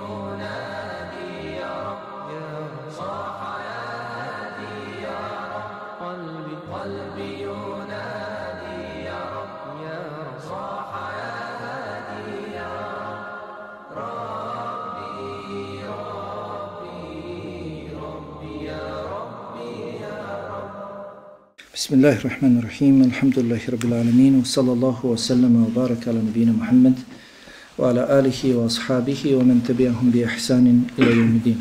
ينادي يا رب صاح يا هادي يا رب قلبي ينادي يا رب صاح يا هادي يا رب ربي يا ربي يا رب. بسم الله الرحمن الرحيم. الحمد لله رب العالمين وصلى الله وسلم وبارك على نبينا محمد وعلى آله وأصحابه ومن تبعهم بإحسان إلى يوم الدين.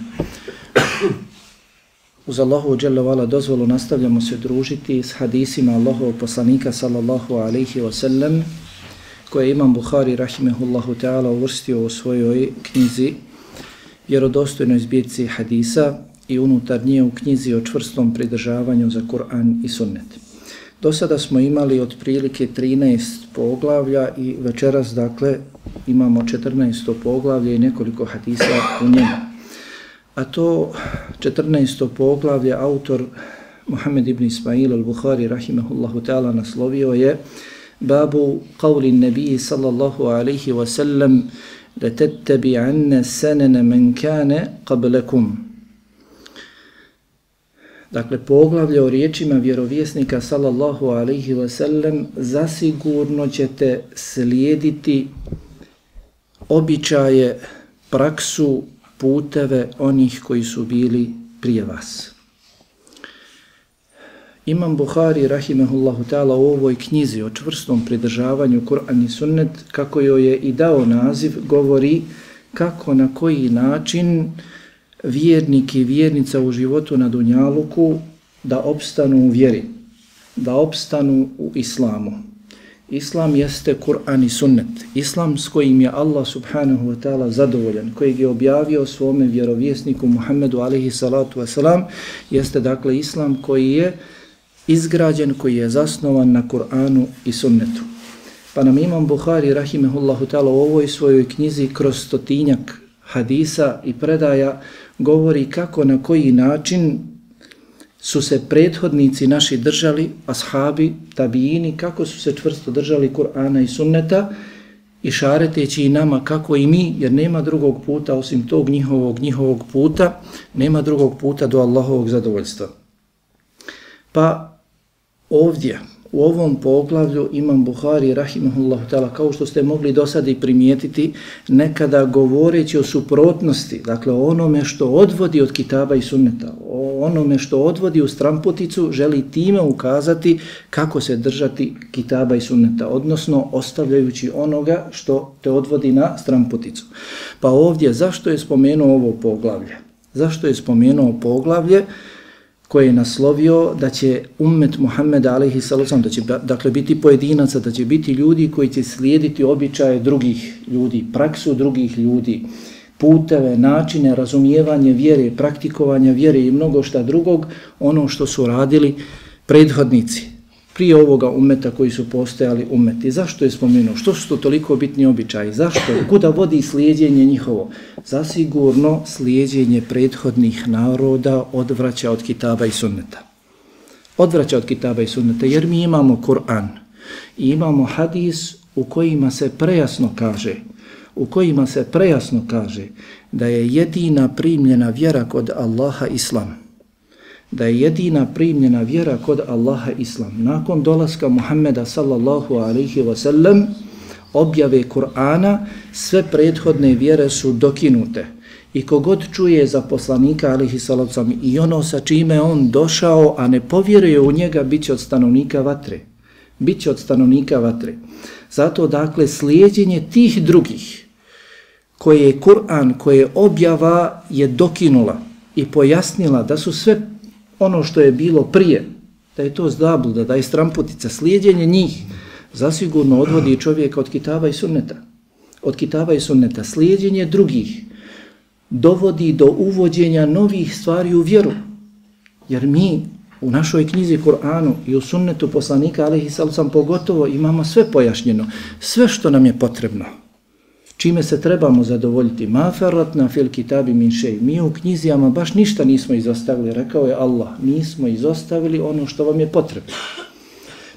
Uz Allahu dželle vala dozvolu nastavljamo se družiti s hadisima Allahovog poslanika sallallahu alejhi ve sellem koje je Imam Buhari rahimehullahu ta'ala uvrstio u svojoj knjizi Vjerodostojnoj zbirci hadisa i unutar nje u knjizi o čvrstom pridržavanju za Kur'an i sunnet. Do sada smo imali otprilike 13 poglavlja i večeras dakle imamo 14. poglavlje i nekoliko hadisa u njemu. A to 14. poglavlje autor Muhammed ibn Ismail al-Bukhari rahimahullahu ta'ala naslovio je Babu qavli nebiji sallallahu alaihi wa sallam لَتَتَّبِعَنَّ سَنَنَ مَنْ كَانَ قَبْلَكُمْ. Dakle, poglavlje o riječima vjerovjesnika sallallahu alaihi wa sallam, zasigurno ćete slijediti običaje, praksu, puteve onih koji su bili prije vas. Imam Buhari rahimehullahu ta'ala u ovoj knjizi o čvrstom pridržavanju Kur'an i sunnet, kako joj je i dao naziv, govori kako, na koji način vjernik i vjernica u životu na dunjaluku da opstanu u vjeri, da opstanu u islamu. Islam jeste Kur'an i sunnet. Islam s kojim je Allah subhanahu wa ta'ala zadovoljan, kojeg je objavio svome vjerovjesniku Muhammedu alaihi salatu wasalam, jeste dakle Islam koji je izgrađen, koji je zasnovan na Kur'anu i sunnetu. Pa nam Imam Buhari rahimehullahu ta'ala u ovoj svojoj knjizi kroz 100 hadisa i predaja govori kako, na koji način su se prethodnici naši držali, ashabi, tabijini, kako su se čvrsto držali Kur'ana i sunneta, i šareteći i nama kako i mi, jer nema drugog puta osim tog njihovog puta, nema drugog puta do Allahovog zadovoljstva. Pa ovdje, u ovom poglavlju Imam Buhari rahimahullahu ta'ala, kao što ste mogli do sada i primijetiti, nekada govoreći o suprotnosti, dakle o onome što odvodi od kitaba i sunneta, o onome što odvodi u stramputicu, želi time ukazati kako se držati kitaba i sunneta, odnosno ostavljajući onoga što te odvodi na stramputicu. Pa ovdje, zašto je spomenuo ovo poglavlje? Zašto je spomenuo poglavlje koje je naslovio da će ummet Muhammeda alejhi sallam, da će dakle biti pojedinaca, da će biti ljudi koji će slijediti običaje drugih ljudi, praksu drugih ljudi, puteve, načine, razumijevanje vjere, praktikovanje vjere i mnogo šta drugog, ono što su radili prethodnici prije ovoga ummeta koji su postojali ummeti. Zašto je spomenuo? Što su to toliko bitni običaji? Zašto? Kuda vodi slijedjenje njihovo? Zasigurno slijedjenje prethodnih naroda odvraća od kitaba i sunneta. Odvraća od kitaba i sunneta, jer mi imamo Kur'an i imamo hadis u kojima se prejasno kaže da je jedina primljena vjera kod Allaha Islam. Da je jedina primljena vjera kod Allaha Islam. Nakon dolaska Muhammeda sallallahu alaihi wa sallam, objave Kur'ana, sve prethodne vjere su dokinute. I kogod čuje za poslanika alaihi sallallahu sallam i ono sa čime on došao, a ne povjeruje u njega, bit će od stanovnika vatre. Biće od stanovnika vatre. Zato dakle slijedjenje tih drugih koje je Kur'an, koje je objava, je dokinula i pojasnila da su sve ono što je bilo prije, da je to zabluda, da je stramputica, slijedjenje njih zasigurno odvodi čovjeka od kitaba i sunneta. Od kitaba i sunneta. Slijedjenje drugih dovodi do uvođenja novih stvari u vjeru. Jer mi u našoj knjizi Kur'anu i u sunnetu poslanika alejhi sallam pogotovo imamo sve pojašnjeno, sve što nam je potrebno, čime se trebamo zadovoljiti. Ma ferratna fil kitabi min šej. Mi u knjizijama baš ništa nismo izostavili, rekao je Allah, nismo izostavili ono što vam je potrebno.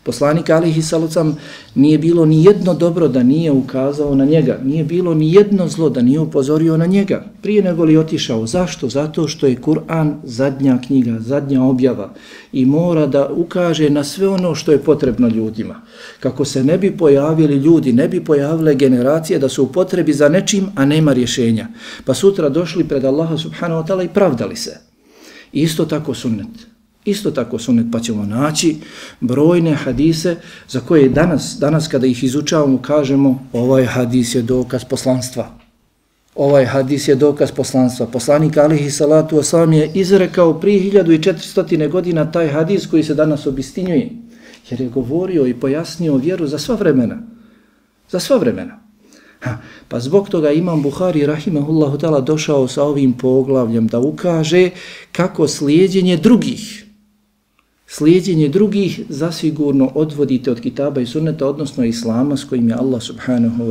Poslanik alejhi sallam nije bilo ni jedno dobro da nije ukazao na njega, nije bilo ni jedno zlo da nije upozorio na njega, prije nego li otišao. Zašto? Zato što je Kur'an zadnja knjiga, zadnja objava i mora da ukaže na sve ono što je potrebno ljudima. Kako se ne bi pojavili ljudi, ne bi pojavile generacije da su u potrebi za nečim, a nema rješenja. Pa sutra došli pred Allaha subhanahu wa ta'ala i pravdali se. Isto tako sunnet. Isto tako sunnet, pa ćemo naći brojne hadise za koje danas kada ih izučavamo kažemo ovaj hadis je dokaz poslanstva. Ovaj hadis je dokaz poslanstva. Poslanik alejhi salatu vesselam je izrekao prije 1400 godina taj hadis koji se danas obistinjuje, jer je govorio i pojasnio vjeru za sva vremena. Za sva vremena. Pa zbog toga Imam Buhari rahimahullahu ta'ala došao sa ovim poglavljem da ukaže kako slijedjenje drugih zasigurno odvodite od kitaba i sunneta, odnosno islama s kojim je Allah subhanahu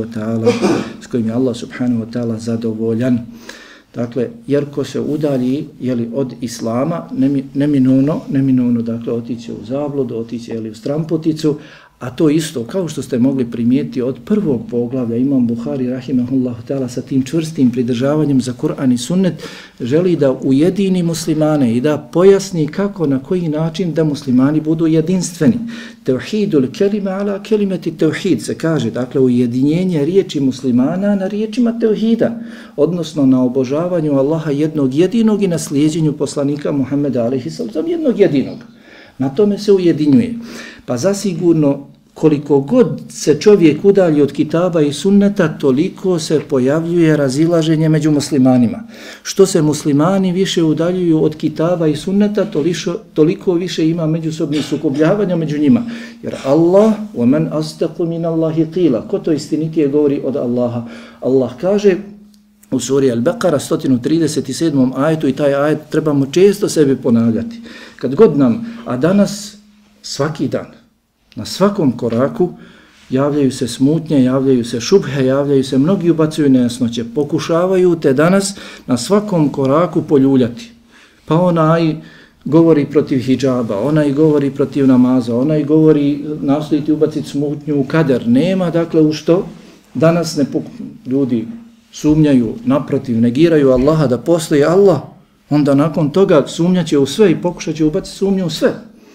wa ta'ala zadovoljan. Dakle, jer ko se udalji od islama, neminovno dakle, otići u zabludu, otići u stramputicu, a to isto, kao što ste mogli primijeti od prvog poglavlja, Imam Buhari rahimahullahu ta'ala sa tim čvrstim pridržavanjem za Kur'an i sunnet želi da ujedini muslimane i da pojasni kako, na koji način da muslimani budu jedinstveni. Tevhidul kelime ala kelimeti tevhid se kaže, dakle ujedinjenje riječi muslimana na riječima tevhida, odnosno na obožavanju Allaha jednog jedinog i na slijedjenju poslanika Muhammeda alejhi sallam jednog jedinog. Na tome se ujedinjuje. Pa zasigurno koliko god se čovjek udalji od kitaba i sunneta, toliko se pojavljuje razilaženje među muslimanima. Što se muslimani više udaljuju od kitaba i sunneta, toliko više ima međusobnih sukobljavanja među njima. Jer Allah, وَمَنْ أَسْتَقُ مِنَ اللَّهِ قِيلَ, ko to istinitije govori od Allaha? Allah kaže u suri Al-Baqara 137. ajetu, i taj ajet trebamo često sebi ponavljati. Kad god nam, a danas svaki dan, na svakom koraku javljaju se smutnje, javljaju se šubhe, javljaju se, mnogi ubacuju nejasnoće, pokušavaju te danas na svakom koraku poljuljati. Pa onaj govori protiv hidžaba, onaj govori protiv namaza, onaj govori nastojiti ubaciti smutnju u kader. Nema, dakle, u što danas ljudi sumnjaju, naprotiv, negiraju Allaha da postoji Allah, onda nakon toga sumnjaće u sve i pokušat će ubaciti sumnju u sve.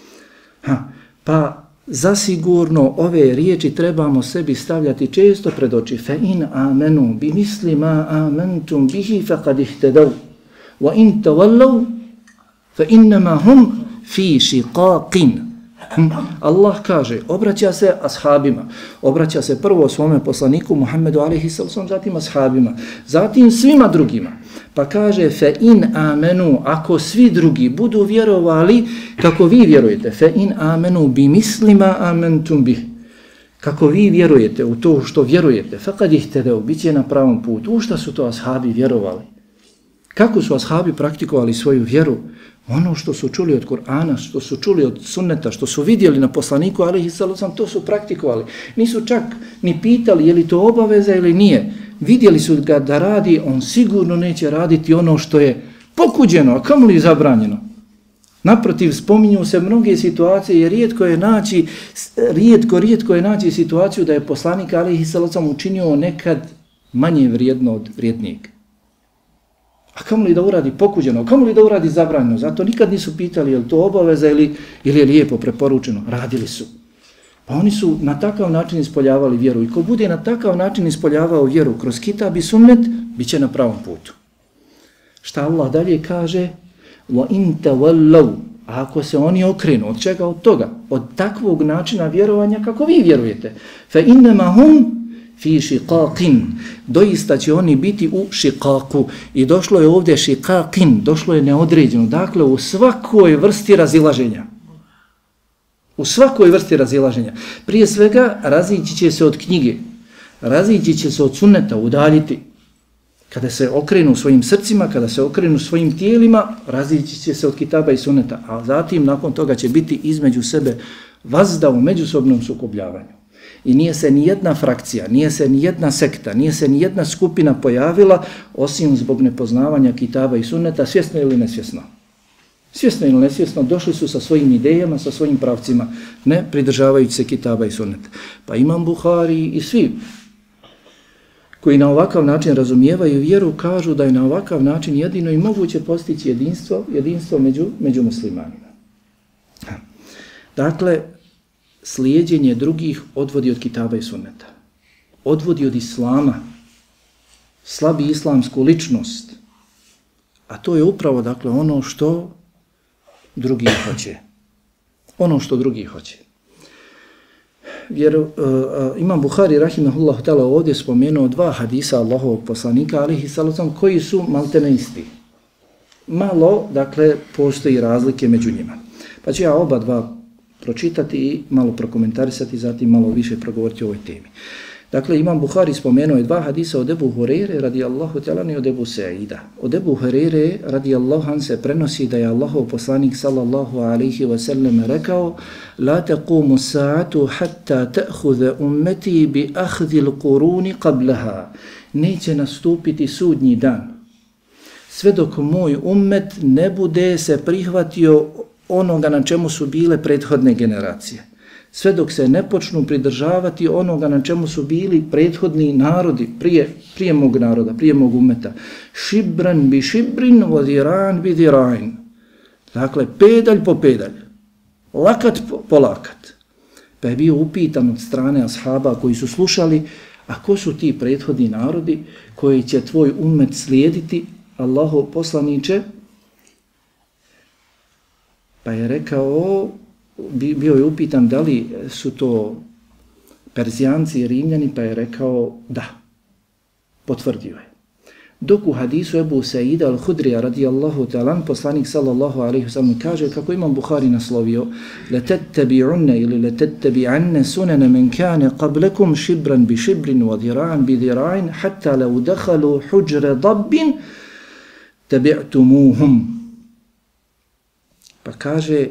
Pa zasigurno ove riječi trebamo sebi stavljati često pred oči. Fa in amenu bi misli ma amantum bihi faqad ihtadaw wa in tawallaw fa innama hum fi shiqaqin. Allah kaže, obraća se ashabima, obraća se prvo svome poslaniku Muhammedu alejhi sallam, zatim ashabima, zatim svima drugima. Pa kaže fe in amenu, ako svi drugi budu vjerovali kako vi vjerujete, fe in amenu bi mislima amentum bih, kako vi vjerujete u to što vjerujete, faqad ihtadaw, bit će na pravom putu. U šta su to ashabi vjerovali? Kako su ashabi praktikovali svoju vjeru? Ono što su čuli od Kur'ana, što su čuli od sunneta, što su vidjeli na poslaniku alejhi sallam, to su praktikovali. Nisu čak ni pitali je li to obaveza ili nije. Vidjeli su ga da radi, on sigurno neće raditi ono što je pokuđeno, a kamoli zabranjeno. Naprotiv, spominju se mnoge situacije, jer rijetko je naći situaciju da je poslanik alejhi sallam učinio nekad manje vrijedno od vrijednijeg. A kamo li da uradi pokuđeno, kamo li da uradi zabranjeno? Zato nikad nisu pitali je li to obaveza ili je lijepo preporučeno. Radili su. Pa oni su na takav način ispoljavali vjeru. I ko bude na takav način ispoljavao vjeru kroz kitab i sunnet, bit će na pravom putu. Šta Allah dalje kaže? وَإِنْ تَوَلَّوْا, a ako se oni okrenu, od čega? Od toga, od takvog načina vjerovanja kako vi vjerujete. فَإِنَّمَا هُمْ fi shiqaqin, doista će oni biti u šiqaku. I došlo je ovdje šiqaqin, došlo je neodređeno, dakle u svakoj vrsti razilaženja. U svakoj vrsti razilaženja. Prije svega razići će se od knjige, razići će se od sunneta, udaljiti. Kada se okrenu svojim srcima, kada se okrenu svojim tijelima, razići će se od kitaba i sunneta, a zatim nakon toga će biti između sebe vazda u međusobnom sukobljavanju. I nije se ni jedna frakcija, nije se ni jedna sekta, nije se ni jedna skupina pojavila osim zbog nepoznavanja kitaba i sunneta, svjesno ili nesvjesno. Svjesno ili nesvjesno došli su sa svojim idejama, sa svojim pravcima, ne pridržavajući se kitaba i sunneta. Pa Imam Buhari i svi koji na ovakav način razumijevaju vjeru, kažu da je na ovakav način jedino i moguće postići jedinstvo među muslimanima. Dakle, slijedjenje drugih odvodi od kitaba i sunneta. Odvodi od islama, slabi islamsku ličnost. A to je upravo, dakle, ono što drugi hoće. Ono što drugi hoće. Imam Buhari rahimahullahu ta'ala ovdje spomenuo 2 hadisa Allahovog poslanika alihi sallam koji su maltene isti. Malo, dakle, postoji razlike među njima. Pa ću ja oba 2 pročitati i malo prokomentarisati, zatim malo više progovoriti o ovoj temi. Dakle, Imam Buhari spomenuo je 2 hadisa od Ebu Hureyre radijallahu ta'ala i od Ebu Sa'ida. Od Ebu Hureyre radijallahu an se prenosi da je Allahov poslanik sallallahu alaihi wa sallam rekao: La taqumu sa'atu hatta ta'khudha ummeti bi akhdhil quruni qablaha. Neće nastupiti sudnji dan sve dok moj ummet ne bude se prihvatio onoga na čemu su bile prethodne generacije. Sve dok se ne počnu pridržavati onoga na čemu su bili prethodni narodi prije mog naroda, prije mog umeta. Šibran bi šibrin, vodiran bi dirain. Dakle, pedalj po pedalj, lakat po lakat. Pa je bio upitan od strane ashaba koji su slušali, a ko su ti prethodni narodi koji će tvoj umet slijediti, Allahov poslaniče? Pa je rekao, bio je upitan da li su to Perzijanci i Rimljani, pa je rekao da, potvrdio je. Dok u hadisu Ebu Sa'ida al-Hudrija radijallahu ta'ala, poslanik sallallahu alaihi wa sallam kaže, kako Imam Buhari naslovio, letettabi'unne ili letettabi'anne sunene men kane qablekum šibran bi šibrin wa dira'an bi dira'in hatta lau dakhalu huđre dabbin tabi'tumuhum. Pa kaže,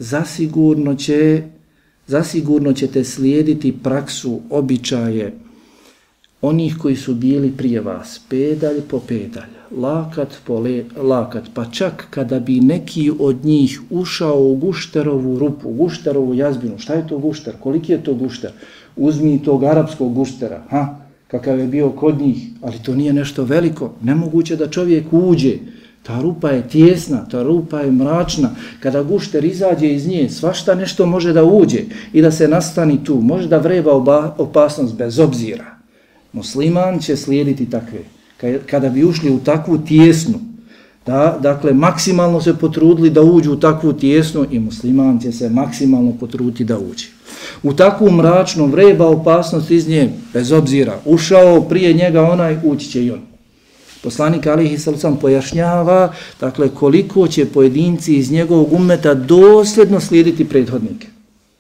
zasigurno ćete slijediti praksu, običaje onih koji su bili prije vas, pedalj po pedalj, lakat po lakat, pa čak kada bi neki od njih ušao u gušterovu rupu, gušterovu jazbinu. Šta je to gušter? Koliki je to gušter? Uzmi tog arapskog guštera, kakav je bio kod njih, ali to nije nešto veliko, nemoguće da čovjek uđe. Ta rupa je tijesna, ta rupa je mračna. Kada gušter izađe iz nje, svašta nešto može da uđe i da se nastani tu. Može da vreba opasnost bez obzira. Musliman će slijediti takve. Kada bi ušli u takvu tijesnu, dakle, maksimalno se potrudili da uđu u takvu tijesnu i musliman će se maksimalno potruditi da uđe. U takvu mračnu vreba opasnost iz nje, bez obzira. Ušao prije njega onaj, ući će i on. Poslanik alejhi sallam pojašnjava, dakle, koliko će pojedinci iz njegovog ummeta dosljedno slijediti prethodnike.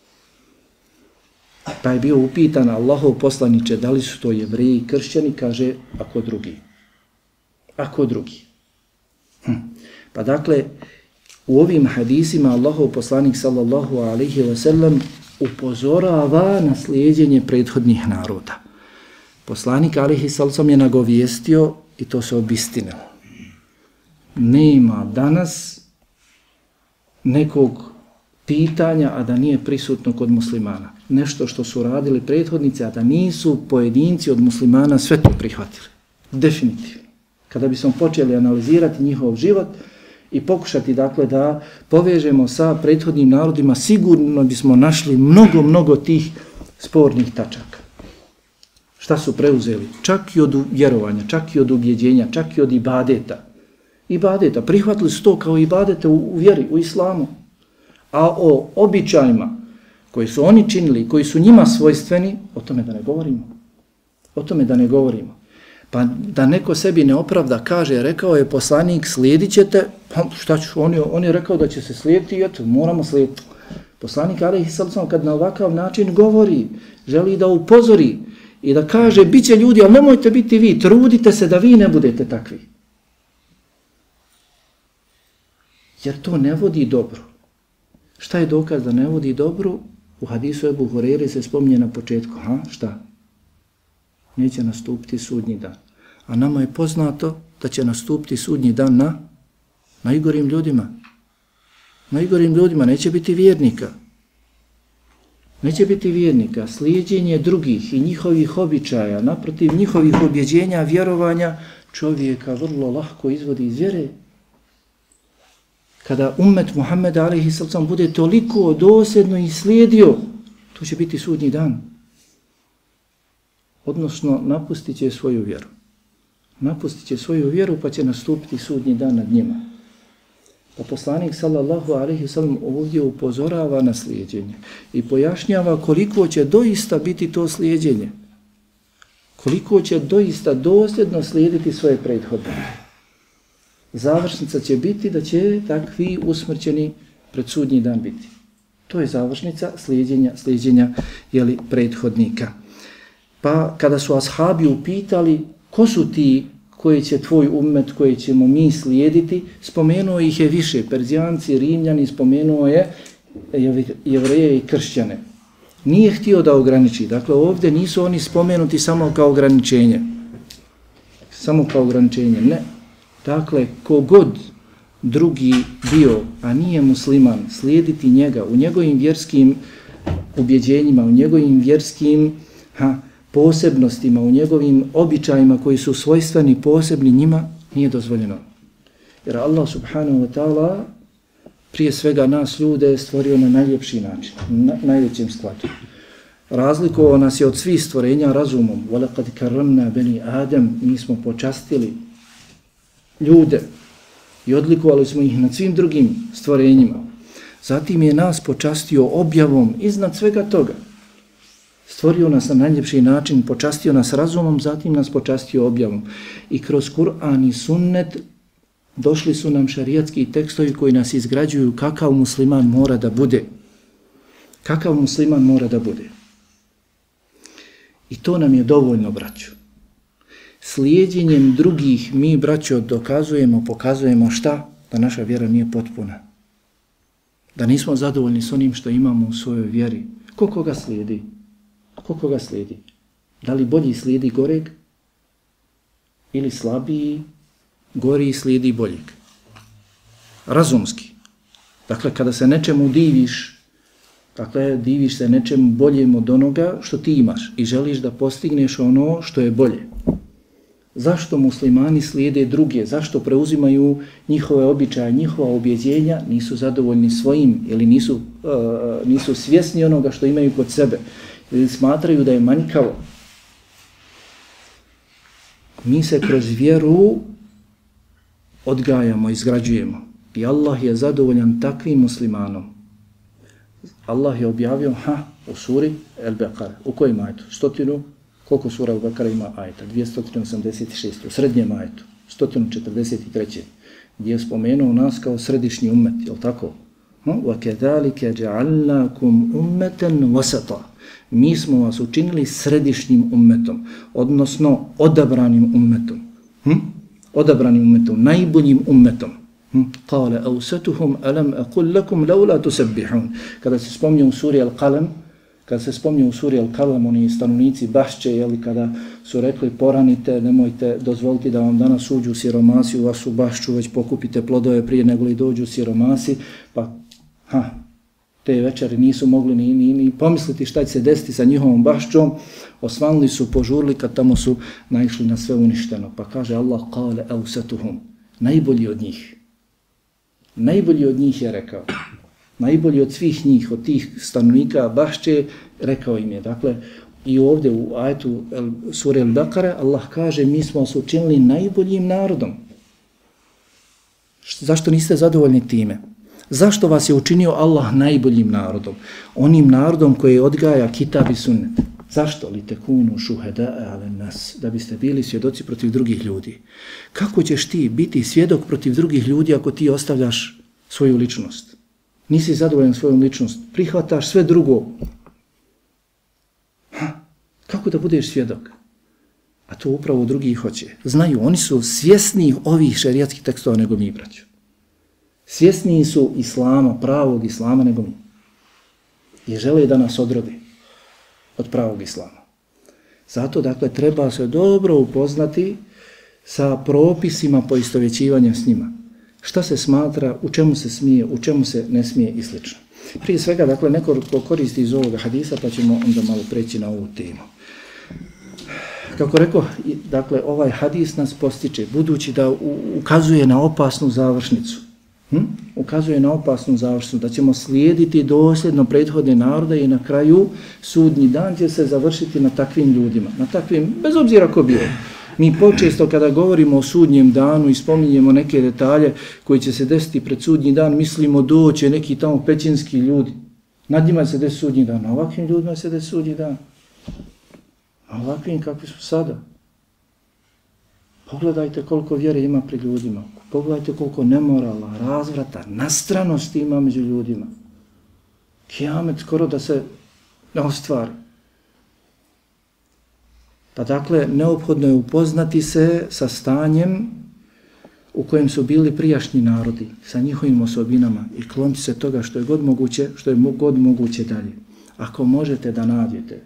Pa je bio upitan Allahov poslaniče, da li su to Jevreji i kršćani, kaže, ako drugi. Pa dakle, u ovim hadisima Allahov poslanik sallallahu alejhi ve sellem upozorava na slijeđenje prethodnih naroda. Poslanik alejhi sallam je nagovijestio i to se obistinilo. Nema danas nekog pitanja, a da nije prisutno kod muslimana. Nešto što su radili prethodnici, a da nisu pojedinci od muslimana sve to prihvatili. Definitivno. Kada bismo počeli analizirati njihov život i pokušati, dakle, da povežemo sa prethodnim narodima, sigurno bismo našli mnogo tih spornih tačaka. Šta su preuzeli? Čak i od vjerovanja, čak i od ubjeđenja, čak i od ibadeta. Ibadeta, prihvatili su to kao ibadete u vjeri, u islamu. A o običajima koji su oni činili, koji su njima svojstveni, o tome da ne govorimo. Pa da neko sebi ne opravda, kaže, rekao je poslanik, slijedit ćete, pa šta ću, on je rekao da će se slijediti i eto, moramo slijediti. Poslanik alejhi sallam kad na ovakav način govori, želi da upozori i da kaže, bit će ljudi, ali nemojte biti vi, trudite se da vi ne budete takvi. Jer to ne vodi dobro. Šta je dokaz da ne vodi dobro? U hadisu Ebu Hureyre se spominje na početku. Šta? Neće nastupiti sudnji dan. A nama je poznato da će nastupiti sudnji dan na najgorim ljudima. najgorim ljudima, neće biti vjernika. Neće biti vjernika. Slijedjenje drugih i njihovih običaja, naprotiv njihovih objeđenja, vjerovanja, čovjeka vrlo lahko izvodi iz vjere. Kada ummet Muhammeda alejhi sallam bude toliko dosljedno i slijedio, to će biti sudnji dan. Odnosno, napustit će svoju vjeru. Napustit će svoju vjeru pa će nastupiti sudnji dan nad njima. Pa poslanik sallallahu alejhi sallam ovdje upozorava na slijedjenje i pojašnjava koliko će doista biti to slijedjenje. Koliko će doista dosljedno slijediti svoje prethodnike. Završnica će biti da će takvi usmrćeni pred sudnji dan biti. To je završnica slijedjenja prethodnika. Pa kada su ashabi upitali ko su ti koji će tvoj ummet, koji ćemo mi slijediti, spomenuo ih je više, Perzijanci, Rimljani, spomenuo je Jevreje i kršćane. Nije htio da ograniči, dakle ovdje nisu oni spomenuti samo kao ograničenje. Samo kao ograničenje, ne. Dakle, kogod drugi bio, a nije musliman, slijediti njega u njegovim vjerskim ubjeđenjima, u njegovim vjerskim posebnostima, u njegovim običajima koji su svojstveni, posebni njima, nije dozvoljeno. Jer Allah subhanahu wa ta'ala prije svega nas ljude stvorio na najljepši način, na najvećem skladu. Razlikovao nas je od svih stvorenja razumom. وَلَقَدْ كَرَّمْنَا بَنِي آدَمَ, mi smo počastili ljude i odlikovali smo ih nad svim drugim stvorenjima. Zatim je nas počastio objavom iznad svega toga. Stvorio nas na najljepši način, počastio nas razumom, zatim nas počastio objavom. I kroz Kur'an i sunnet došli su nam šarijatski tekstovi koji nas izgrađuju kakav musliman mora da bude. Kakav musliman mora da bude. I to nam je dovoljno, braćo. Slijedjenjem drugih mi, braćo, dokazujemo, pokazujemo šta? Da naša vjera nije potpuna. Da nismo zadovoljni s onim što imamo u svojoj vjeri. Ko koga slijedi? Ko koga slijedi? Da li bolji slijedi goreg? Ili slabiji, gori slijedi boljeg? Razumski. Dakle, kada se nečemu diviš, dakle, diviš se nečemu boljem od onoga što ti imaš i želiš da postigneš ono što je bolje. Zašto muslimani slijede druge? Zašto preuzimaju njihove običaje, njihova objeđenja? Nisu zadovoljni svojim ili nisu svjesni onoga što imaju kod sebe. Ili smatraju da je manjkavo. Mi se kroz vjeru odgajamo, izgrađujemo. I Allah je zadovoljan takvim muslimanom. Allah je objavio u suri El-Beqara. U kojem ajetu? Koliko sura El-Beqara ima ajeta? 286. U srednjem ajetu. 143. Gdje je spomenuo nas kao središnji ummet. Je li tako? وَكَذَلِكَ جَعَلْنَاكُمْ أُمَّةً وَسَطًا. Mi smo vas učinili središnjim ummetom, odnosno odabranim ummetom. Odabranim ummetom, najboljim ummetom. قَالَ أَوْسَتُهُمْ أَلَمْ أَقُلْ لَكُمْ لَوْلَا تُسَبِّحُونَ. Kada se spomnje u suri Al-Qalam, oni stanovnici Bašće, kada su rekli poranite, nemojte dozvoliti da vam danas uđu siromasi u vašu Bašću, već pokupite plodove prije nego li dođu siromasi, pa te večeri nisu mogli ni pomisliti šta će se desiti sa njihovom Bašćom, osvanuli su, požurli kad tamo su naišli na sve uništeno. Pa kaže Allah, قَالَ أَوْسَتُهُمْ, najbolji od njih. Najbolji od njih je rekao. Najbolji od svih njih, od tih stanovnika Bašće, rekao im je. Dakle, i ovdje u ajetu sure Al-Baqara Allah kaže mi smo vas učinili najboljim narodom. Zašto niste zadovoljni time? Zašto vas je učinio Allah najboljim narodom? Onim narodom koji odgaja kitab i sunnet. Zašto? Li tekunu šuheda'a ale nas, da biste bili svjedoci protiv drugih ljudi. Kako ćeš ti biti svjedok protiv drugih ljudi ako ti ostavljaš svoju ličnost? Nisi zadovoljan svojom ličnost, prihvataš sve drugo. Kako da budeš svjedok? A to upravo drugi hoće. Znaju, oni su svjesni ovih šerijatskih tekstova nego mi, braćo. Svjesniji su islama, pravog islama nego mi. I žele da nas odrodi od pravog islama. Zato, dakle, treba se dobro upoznati sa propisima poistovjećivanja s njima. šta se smatra, u čemu se smije, u čemu se ne smije i sl. Prije svega, dakle, nekoliko koristi iz ovoga hadisa, pa ćemo onda malo preći na ovu temu. Kako rekao, dakle, ovaj hadis nas postiče, budući da ukazuje na opasnu završnicu. Ukazuje na opasnu završnicu, da ćemo slijediti dosljedno prethodne narode i na kraju sudnji dan će se završiti na takvim ljudima, na takvim, bez obzira ko bio. Mi počesto kada govorimo o sudnjem danu i spominjemo neke detalje koji će se desiti pred sudnji dan, mislimo doće neki tamo pećinski ljudi. Nad njima se desi sudnji dan, na ovakvim ljudima se desi sudnji dan. A ovakvim kakvi su sada. Pogledajte koliko vjere ima pred ljudima. Pogledajte koliko nemorala, razvrata, nastranosti ima među ljudima. Kijamet skoro da se ne ostvari. Pa dakle, neophodno je upoznati se sa stanjem u kojem su bili prijašnji narodi, sa njihovim osobinama i kloniti se toga što je god moguće dalje. Ako možete da nađete,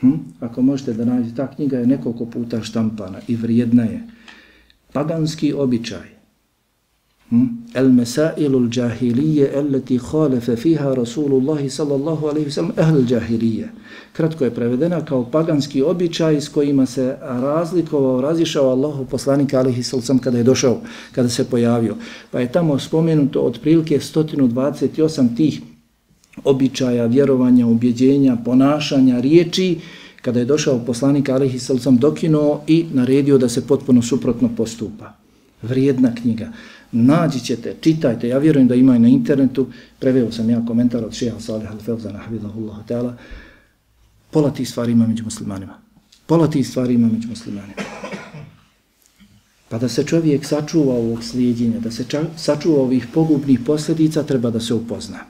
ta knjiga je nekoliko puta štampana i vrijedna je. Paganski običaj. El-mesailu l-đahilije allati khalafa fiha Rasulullahi sallallahu alaihi wasallam ahl l-đahilije. Kratko je prevedena kao paganski običaj s kojima se razišao Allahu poslanik alaihi sallam kada je došao, kada se pojavio. Pa je tamo spomenuto otprilike 128 tih običaja, vjerovanja, ubjeđenja, ponašanja, riječi, kada je došao poslanik alejhi sallam dokinuo i naredio da se potpuno suprotno postupa. Vrijedna knjiga. Nađi ćete, čitajte, ja vjerujem da ima i na internetu, preveo sam ja komentar od šeha Salih al-Fevzana, hafidahullahu ta'ala, pola tih stvari ima među muslimanima. Pa da se čovjek sačuva ovog slijedjenja, da se sačuva ovih pogubnih posljedica, treba da se upozna.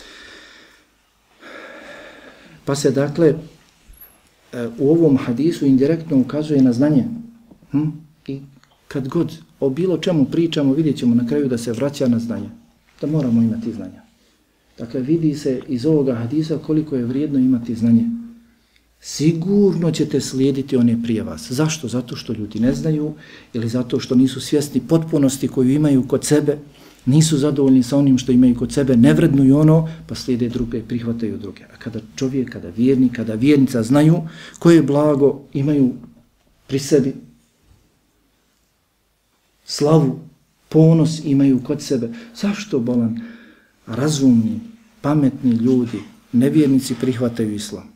Pa se dakle u ovom hadisu indirektno ukazuje na znanje. I kad god o bilo čemu pričamo, vidjet ćemo na kraju da se vraća na znanje. Da moramo imati znanja. Dakle, vidi se iz ovoga hadisa koliko je vrijedno imati znanje. Sigurno ćete slijediti one prije vas. Zašto? Zato što ljudi ne znaju ili zato što nisu svjesni potpunosti koju imaju kod sebe, nisu zadovoljni sa onim što imaju kod sebe, ne vrednuju ono, pa slijede druge, prihvataju druge. A kada čovjek, kada vjernik, kada vjernica znaju koje blago imaju pri sebi, slavu, ponos imaju kod sebe, zašto bolan razumni, pametni ljudi, nevjernici prihvataju islam?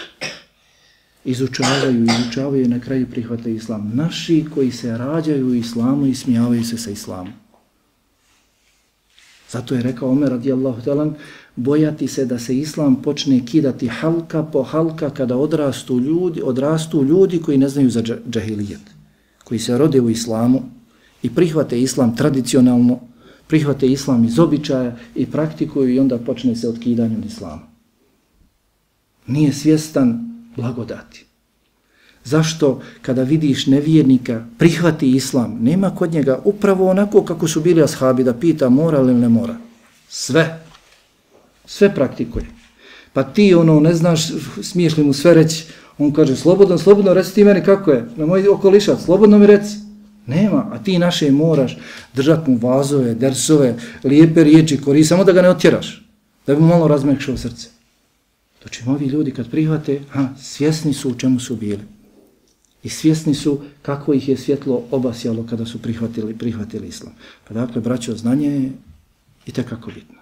Izučavaju i na kraju prihvataju islam. Naši koji se rađaju u islamu i smijavaju se sa islamom. Zato je rekao Omer radijallahu ta'ala, bojati se da se islam počne kidati halka po halka kada odrastu ljudi koji ne znaju za džahilijet, koji se rode u islamu i prihvate islam tradicionalno, prihvate islam iz običaja i praktikuju i onda počne se otkidanje od islama. Nije svjestan blagodati. Zašto kada vidiš nevjernika prihvati islam, nema kod njega upravo onako kako su bili ashabi da pita mora ili ne mora. Sve praktikuje. Pa ti ne znaš, smiješ li mu sve reći, on kaže slobodno reci ti meni kako je, na moj okolišac, slobodno mi reci. Nema, a ti naše moraš držati mu vazove, dersove, lijepe riječi, koristiti, samo da ga ne otjeraš, da bi mu malo razmekšao srce. Znači, ovi ljudi kad prihvate, svjesni su u čemu su bili. I svjesni su kako ih je svjetlo obasjalo kada su prihvatili islam. Pa dakle, braćo, znanje je itekako bitno.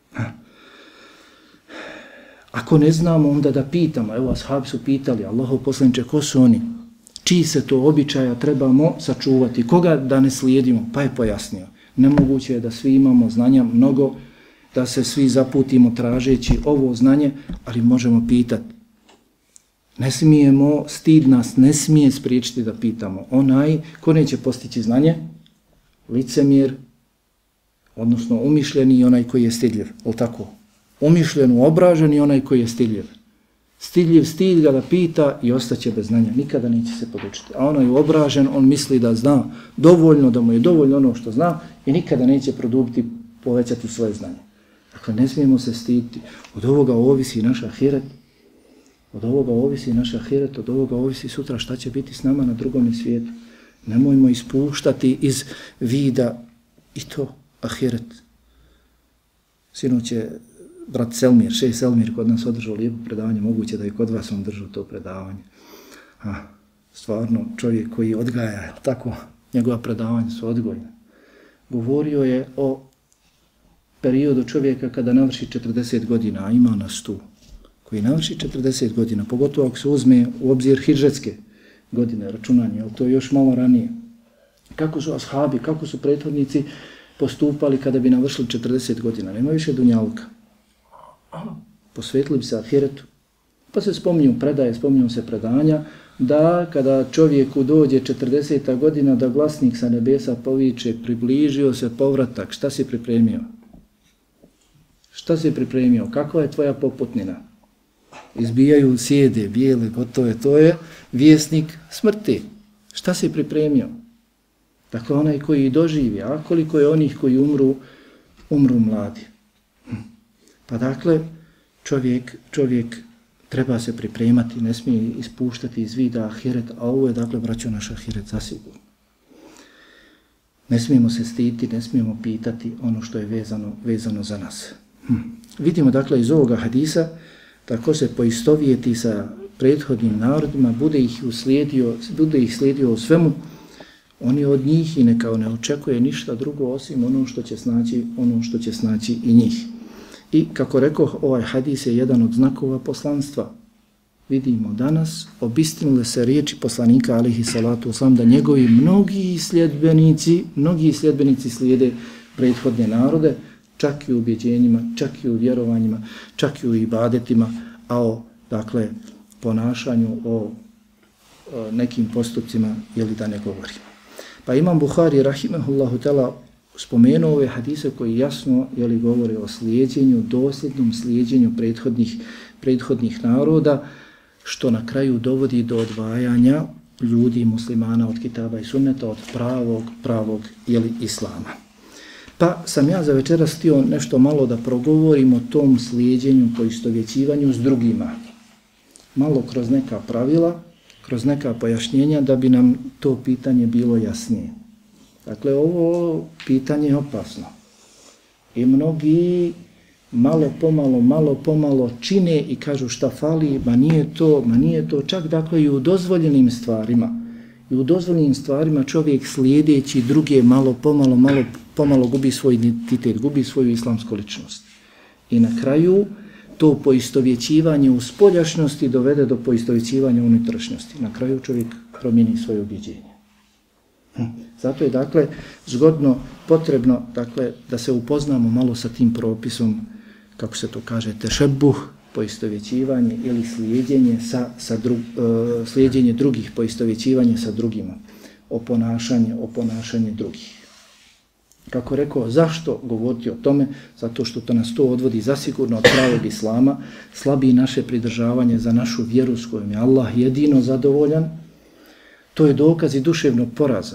Ako ne znamo, onda da pitamo. Evo, ashabi su pitali, Allahov poslaniče, ko su oni? Čiji se to običaja trebamo sačuvati? Koga da ne slijedimo? Pa je pojasnio. Nemoguće je da svi imamo znanja mnogo, da se svi zaputimo tražeći ovo znanje, ali možemo pitati. Ne smijemo, stid nas ne smije spriječiti da pitamo. Onaj ko neće postići znanje, licemjer, odnosno umišljeni i onaj koji je stidljiv. Je tako? Umišljen, obražen i onaj koji je stidljiv. Stidljiv, stid ga da pita i ostaće bez znanja. Nikada neće se podučiti. A onaj obražen, on misli da zna dovoljno, da mu je dovoljno ono što zna i nikada neće produbiti, povećati svoje znanje. Dakle, ne smijemo se stiditi. Od ovoga ovisi naš ahiret. Od ovoga ovisi sutra šta će biti s nama na drugom svijetu. Nemojmo ispuštati iz vida i to ahiret. Sinoć je brat Selmir, šejh Selmir kod nas održao lijepo predavanje, moguće da i kod vas on držao to predavanje. Stvarno čovjek koji odgaja, tako, njegova predavanja su odgojna. Govorio je o periodu čovjeka kada navrši 40 godina, a ima nas tu, koji navrši 40 godina, pogotovo ako se uzme u obzir hidžretske godine računanja, ali to je još malo ranije. Kako su ashabi, kako su prethodnici postupali kada bi navršili 40 godina? Nema više dunjaluka. Posvetili bi se ahiretu. Pa se spominju se predanja, da kada čovjeku dođe 40. godina da glasnik sa nebesa poviče približio se povratak, šta si pripremio? Šta si pripremio? Kakva je tvoja poputnina? Izbijaju sjede, bijele, gotove, to je vjesnik smrti. Šta si pripremio? Dakle, onaj koji doživi, a koliko je onih koji umru mladi. Pa dakle, čovjek treba se pripremati, ne smije ispuštati iz vida ahiret, a ovo je, dakle, braćo, naš ahiret zasigurno. Ne smijemo se stiditi, ne smijemo pitati ono što je vezano za nas. Vidimo, dakle, iz ovoga hadisa, tako se poistovijeti sa prethodnim narodima, bude ih slijedio u svemu, oni od njih i neka ne očekuje ništa drugo osim ono što će snaći i njih. I kako rekoh, ovaj hadis je jedan od znakova poslanstva. Vidimo danas, obistinile se riječi poslanika alihi salatu wasalam, da njegovi mnogi sljedbenici slijede prethodne narode, čak i u ubjeđenjima, čak i u vjerovanjima, čak i u ibadetima, a o, dakle, ponašanju, o nekim postupcima, jeli da ne govorimo. Pa Imam Buhari, rahimahullahu ta'ala, spomenuo ove hadise koji jasno govore o slijedjenju, dosljednom slijedjenju prethodnih naroda, što na kraju dovodi do odvajanja ljudi i muslimana od kitaba i sunneta, od pravog islama. Pa sam ja za večeras htio nešto malo da progovorim o tom slijedjenju, poistovjećivanju s drugima. Malo kroz neka pravila, kroz neka pojašnjenja da bi nam to pitanje bilo jasnije. Dakle, ovo pitanje je opasno. I mnogi malo pomalo čine i kažu šta fali, ma nije to, čak dakle i u dozvoljenim stvarima. I u dozvoljenim stvarima čovjek slijedeći druge malo pomalo gubi svoj identitet, gubi svoju islamsku ličnost. I na kraju to poistovjećivanje u spoljašnjosti dovede do poistovjećivanja u unutrašnjosti. Na kraju čovjek promijeni svoje ubjeđenje. Zato je, dakle, zgodno, potrebno, dakle, da se upoznamo malo sa tim propisom, kako se to kaže, tešebuh, poistovjećivanje ili slijedjenje drugih, poistovjećivanje sa drugima, oponašanje drugih. Kako rekao, zašto govoriti o tome? Zato što to nas to odvodi zasigurno od pravog islama, slabi naše pridržavanje za našu vjeru s kojom je Allah jedino zadovoljan. To je dokaz i duševnog poraza.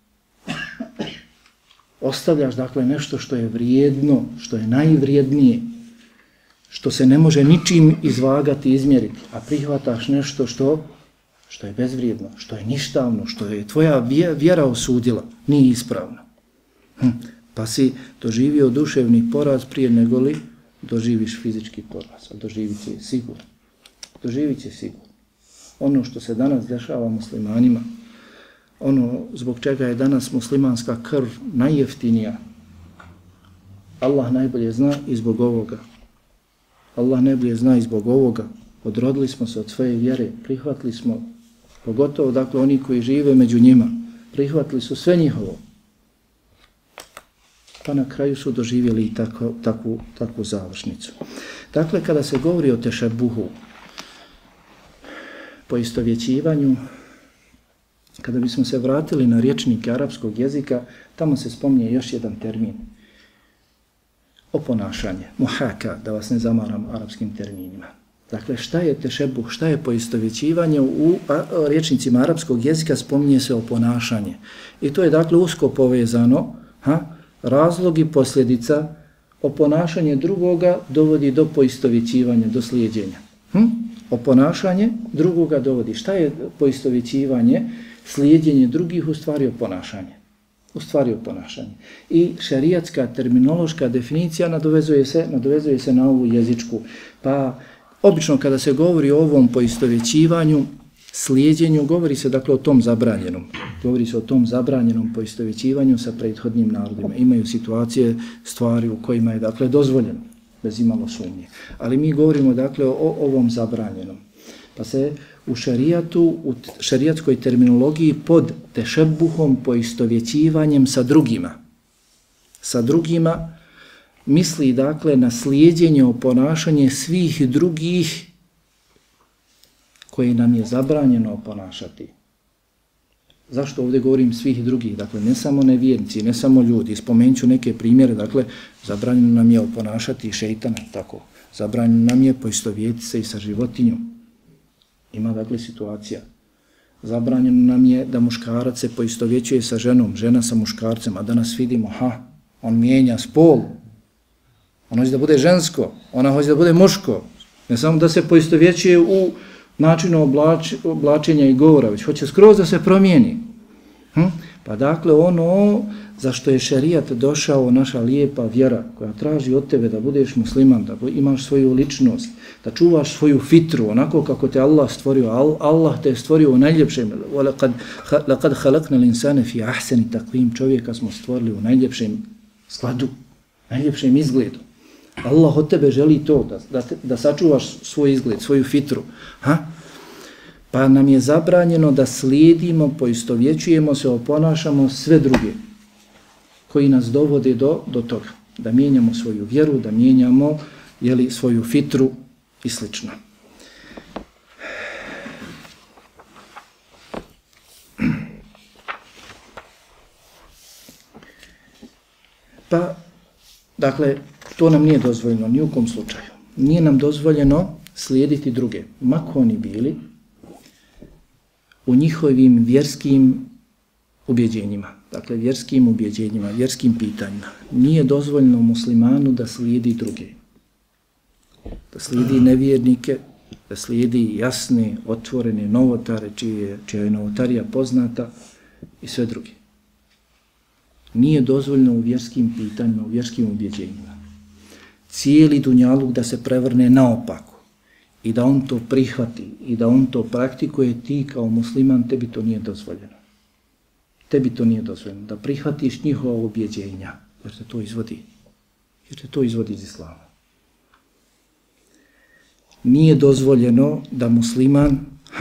Ostavljaš, dakle, nešto što je vrijedno, što je najvrijednije, što se ne može ničim izvagati i izmjeriti, a prihvataš nešto što je bezvrijedno, što je ništavno, što je tvoja vjera osudila, nije ispravno. Pa si doživio duševni poraz prije nego li doživiš fizički poraz, a doživit će sigurno. Ono što se danas dešava muslimanima, ono zbog čega je danas muslimanska krv najjeftinija, Allah najbolje zna i zbog ovoga. Odrodili smo se od svoje vjere, prihvatili smo, pogotovo dakle oni koji žive među njima, prihvatili su sve njihovo. Pa na kraju su doživjeli i takvu završnicu. Dakle, kada se govori o tešebuhu, poistovjećivanju, kada bismo se vratili na rječnike arapskog jezika, tamo se spominje još jedan termin. Oponašanje, muhaka, da vas ne zamaram arapskim terminima. Dakle, šta je tešebuh, šta je poistovjećivanje? U rječnicima arapskog jezika spominje se oponašanje. I to je dakle usko povezano, razlog i posljedica, oponašanje drugoga dovodi do poistovjećivanja, do slijedjenja. Oponašanje drugoga dovodi. Šta je poistovjećivanje? Slijedjenje drugih u stvari oponašanje. u stvari o ponašanju. I šerijatska terminološka definicija nadovezuje se na ovu jezičku. Pa obično kada se govori o ovom poistovjećivanju, slijedjenju, govori se dakle o tom zabranjenom. Govori se o tom zabranjenom poistovjećivanju sa prethodnim narodima. Imaju situacije, stvari u kojima je dakle dozvoljeno, bez imalo sumnje. Ali mi govorimo dakle o ovom zabranjenom. Pa se u šerijatu, u šerijatskoj terminologiji pod tešebuhom, poistovjećivanjem sa drugima, misli dakle na slijedjenje o ponašanje svih drugih koje nam je zabranjeno ponašati. Zašto ovdje govorim svih drugih? Dakle, ne samo nevjernici, ne samo ljudi. Spomenut ću neke primjere, dakle, zabranjeno nam je oponašati šeitana, tako. Zabranjeno nam je poistovjetiti se i sa životinjom. Ima dakle situacija. Zabranjeno nam je da muškarac se poistovjećuje sa ženom, žena sa muškarcem, a danas vidimo, on mijenja spol. On hoće da bude žensko, ona hoće da bude muško. Ne samo da se poistovjećuje u načinu oblačenja i govora, već hoće skroz da se promijeni. Pa dakle ono za što je šerijat došao, naša lijepa vjera koja traži od tebe da budeš musliman, da imaš svoju ličnost, da čuvaš svoju fitru onako kako te Allah stvorio. Allah te je stvorio u najljepšem. Laqad khalaqna al-insana fi ahsani taqwim. Čovjeka smo stvorili u najljepšem skladu, najljepšem izgledu. Allah od tebe želi to, da sačuvaš svoj izgled, svoju fitru. Pa nam je zabranjeno da slijedimo, poistovjećujemo se, oponašamo sve druge koji nas dovode do toga. Da mijenjamo svoju vjeru, da mijenjamo svoju fitru i slično. Pa, dakle, to nam nije dozvoljeno ni u kom slučaju. Nije nam dozvoljeno slijediti druge, mako oni bili, u njihovim vjerskim ubjeđenjima. Dakle, vjerskim ubjeđenjima, vjerskim pitanjima. Nije dozvoljeno muslimanu da slijedi druge. Da slijedi nevjernike, da slijedi jasne, otvorene novotare, čija je novotarija poznata i sve druge. Nije dozvoljeno u vjerskim pitanjima, u vjerskim ubjeđenjima. Cijeli dunjaluk da se prevrne naopako i da on to prihvati i da on to praktikuje, ti kao musliman, tebi to nije dozvoljeno. Tebi to nije dozvoljeno da prihvatiš njihova ubjeđenja, jer te to izvodi iz islama. Nije dozvoljeno da musliman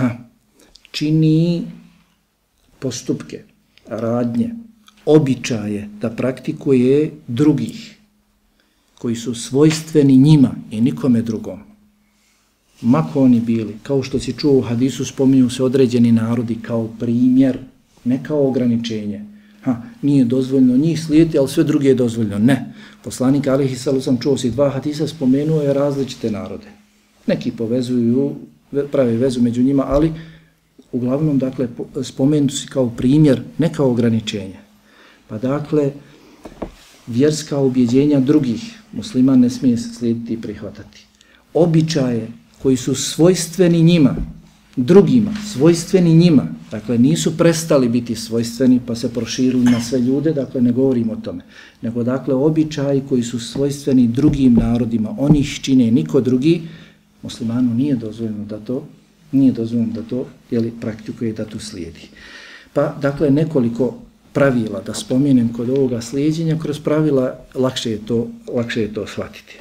čini postupke, radnje, običaje, da praktikuje drugih koji su svojstveni njima i nikome drugom. Mako oni bili, kao što si čuo u hadisu, spominju se određeni narodi kao primjer, ne kao ograničenje. Nije dozvoljno njih slijediti, ali sve druge je dozvoljno. Ne. Poslanik alejhi selam, čuo si 2 hadisa, spomenuo je različite narode. Neki povezuju, prave vezu među njima, ali uglavnom, dakle, spomenuti si kao primjer, ne kao ograničenje. Pa dakle, vjerska ubjeđenja drugih musliman ne smije slijediti i prihvatati. Običaje koji su svojstveni njima, drugima, svojstveni njima, dakle nisu prestali biti svojstveni pa se proširili na sve ljude, dakle ne govorimo o tome, nego dakle običaji koji su svojstveni drugim narodima, oni ih čine niko drugi, muslimanu nije dozvoljeno da to praktikuje, da to slijedi. Pa dakle nekoliko pravila da spomenem kod ovoga slijedjenja, kroz pravila lakše je to shvatiti.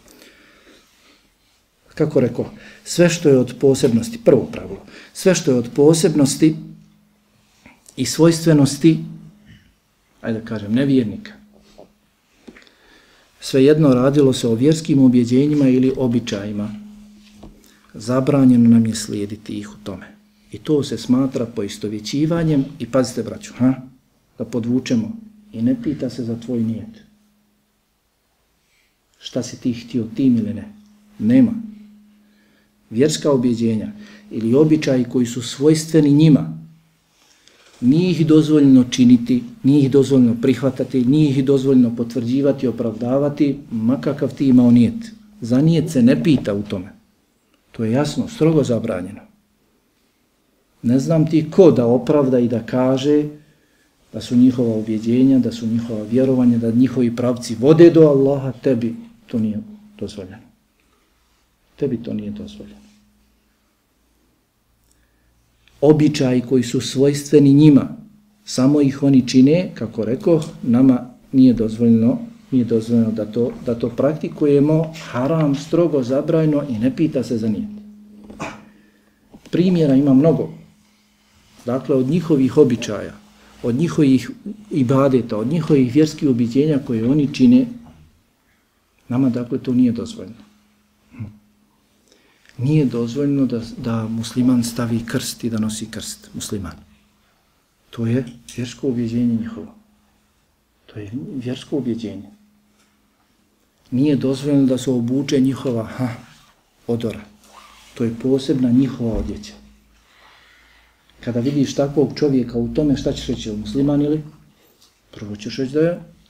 Kako rekao, sve što je od posebnosti, prvo pravilo, sve što je od posebnosti i svojstvenosti, ajde da kažem, nevjernika, svejedno radilo se o vjerskim ubjeđenjima ili običajima, zabranjeno nam je slijediti ih u tome. I to se smatra poistovjećivanjem i pazite braću, da podvučemo i ne pita se za tvoj nijet. Šta si ti htio tim ili ne? Nema. Vjerska ubjeđenja ili običaji koji su svojstveni njima, nije ih dozvoljeno činiti, nije ih dozvoljeno prihvatati, nije ih dozvoljeno potvrđivati, opravdavati, makakav ti imao nijet. Za nijet se ne pita u tome. To je jasno, strogo zabranjeno. Ne znam ti ko da opravda i da kaže da su njihova ubjeđenja, da su njihova vjerovanja, da njihovi pravci vode do Allaha, tebi to nije dozvoljeno. Tebi to nije dozvoljeno. Običaji koji su svojstveni njima, samo ih oni čine, kako rekao, nama nije dozvoljeno da to praktikujemo, haram, strogo zabranjeno i ne pita se za nijet. Primjera ima mnogo. Dakle, od njihovih običaja, od njihovih ibadeta, od njihovih vjerskih ubjeđenja koje oni čine, nama dakle to nije dozvoljeno. Nije dozvoljeno da musliman stavi krst i da nosi krst, musliman. To je vjersko ubjeđenje njihovo. To je vjersko ubjeđenje. Nije dozvoljeno da se obuče njihova odora. To je posebna njihova odjeća. Kada vidiš takvog čovjeka u tome, šta ćeš reći, je musliman ili? Prvo ćeš reći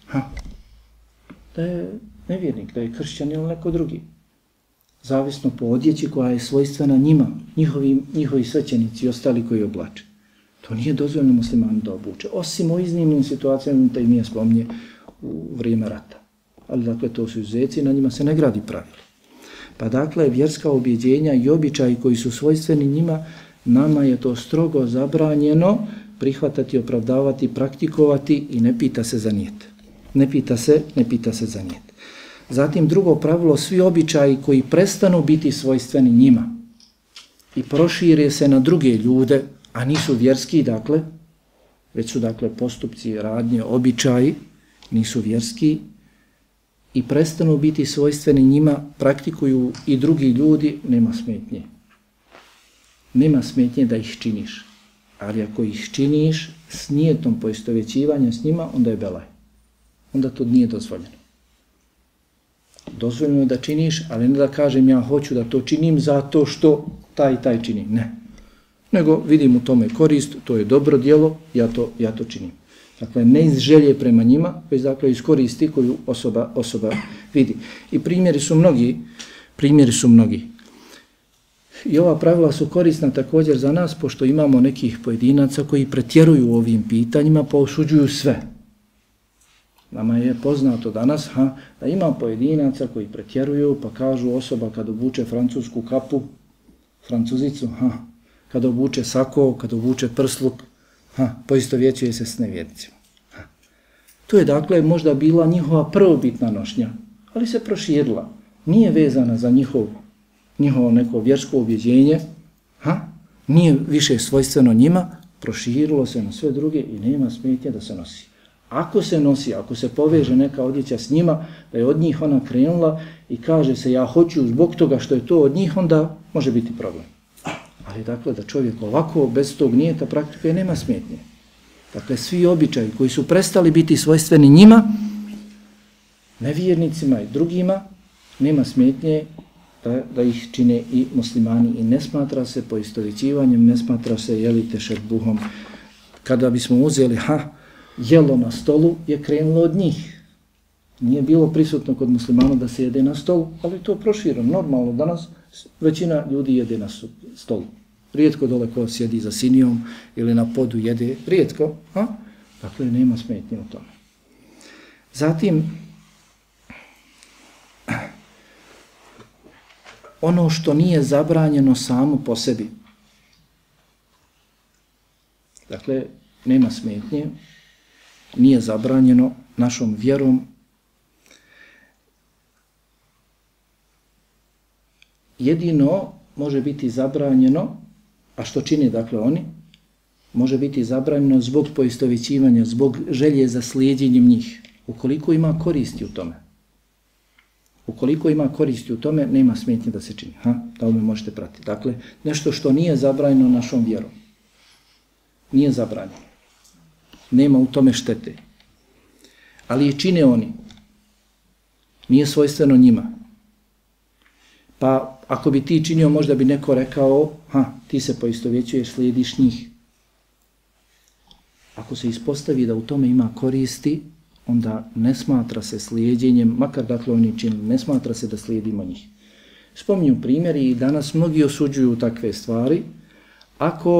da je nevjernik, da je kršćan ili neko drugi. Zavisno po odjeći koja je svojstvena njima, njihovi svećenici i ostali koji oblače. To nije dozvoljeno muslimanu da obuče, osim u iznimnim situacijama, da im je spominje u vrijeme rata. Ali dakle, to su izuzeci, na njima se ne gradi pravilo. Pa dakle, vjerska ubjeđenja i običaji koji su svojstveni njima, nama je to strogo zabranjeno prihvatati, opravdavati, praktikovati i ne pita se za nijet. Ne pita se za nijet. Zatim drugo pravilo, svi običaji koji prestanu biti svojstveni njima i prošire se na druge ljude, a nisu vjerski, dakle, već su dakle postupci, radnje, običaji, nisu vjerski i prestanu biti svojstveni njima, praktikuju i drugi ljudi, nema smetnje. Nema smetnje da ih činiš, ali ako ih činiš s nijetom poistovjećivanja s njima, onda je belaj. Onda to nije dozvoljeno. Dozvoljeno je da činiš, ali ne da kažem ja hoću da to činim zato što taj čini. Ne. Nego vidim u tome korist, to je dobro djelo, ja to činim. Dakle, ne iz želje prema njima, već dakle iz koristi koju osoba vidi. I primjeri su mnogi. I ova pravila su korisna također za nas, pošto imamo nekih pojedinaca koji pretjeruju u ovim pitanjima, pa osuđuju sve. Nama je poznato danas da ima pojedinaca koji pretjeruju, pa kažu osoba kad obuče francusku kapu, francuzicu, kad obuče sako, kad obuče prsluk, poistovjećuje se s nevjernicima. To je dakle možda bila njihova prvobitna nošnja, ali se proširila. Nije vezana za njihovo neko vjersko ubjeđenje, nije više svojstveno njima, proširilo se na sve druge i nema smetnje da se nosi. Ako se nosi, ako se poveže neka odjeća s njima, da je od njih ona krenula i kaže se ja hoću zbog toga što je to od njih, onda može biti problem. Ali dakle da čovjek ovako bez tog nijeta praktikuje nema smetnje. Dakle svi običaji koji su prestali biti svojstveni njima, nevjernicima i drugima, nema smetnje da ih čine i muslimani i ne smatra se poistovjećivanjem, ne smatra se tešebuhom. Kada bismo uzeli jelo na stolu je krenulo od njih. Nije bilo prisutno kod muslimana da se jede na stolu, ali to je prošireno. Normalno danas većina ljudi jede na stolu. Rijetko dole ko sjedi za sinijom ili na podu jede, rijetko. Dakle, nema smetnje u tome. Zatim, ono što nije zabranjeno samo po sebi. Dakle, nema smetnje, nije zabranjeno našom vjerom. Jedino može biti zabranjeno, a što čini dakle oni, može biti zabranjeno zbog poistovjećivanja, zbog želje za slijedjenjem njih. Ukoliko ima koristi u tome. Ukoliko ima koristi u tome, nema smetnje da se čini. Da me možete pratiti. Dakle, nešto što nije zabranjeno našom vjerom. Nije zabranjeno. Nema u tome štete. Ali je čine oni. Nije svojstveno njima. Pa ako bi ti činio, možda bi neko rekao, ti se poistovjećuješ, slijediš njih. Ako se ispostavi da u tome ima koristi, onda ne smatra se slijedjenjem, makar dakle oni činili, ne smatra se da slijedimo njih. Spominju primjeri i danas mnogi osuđuju takve stvari. Ako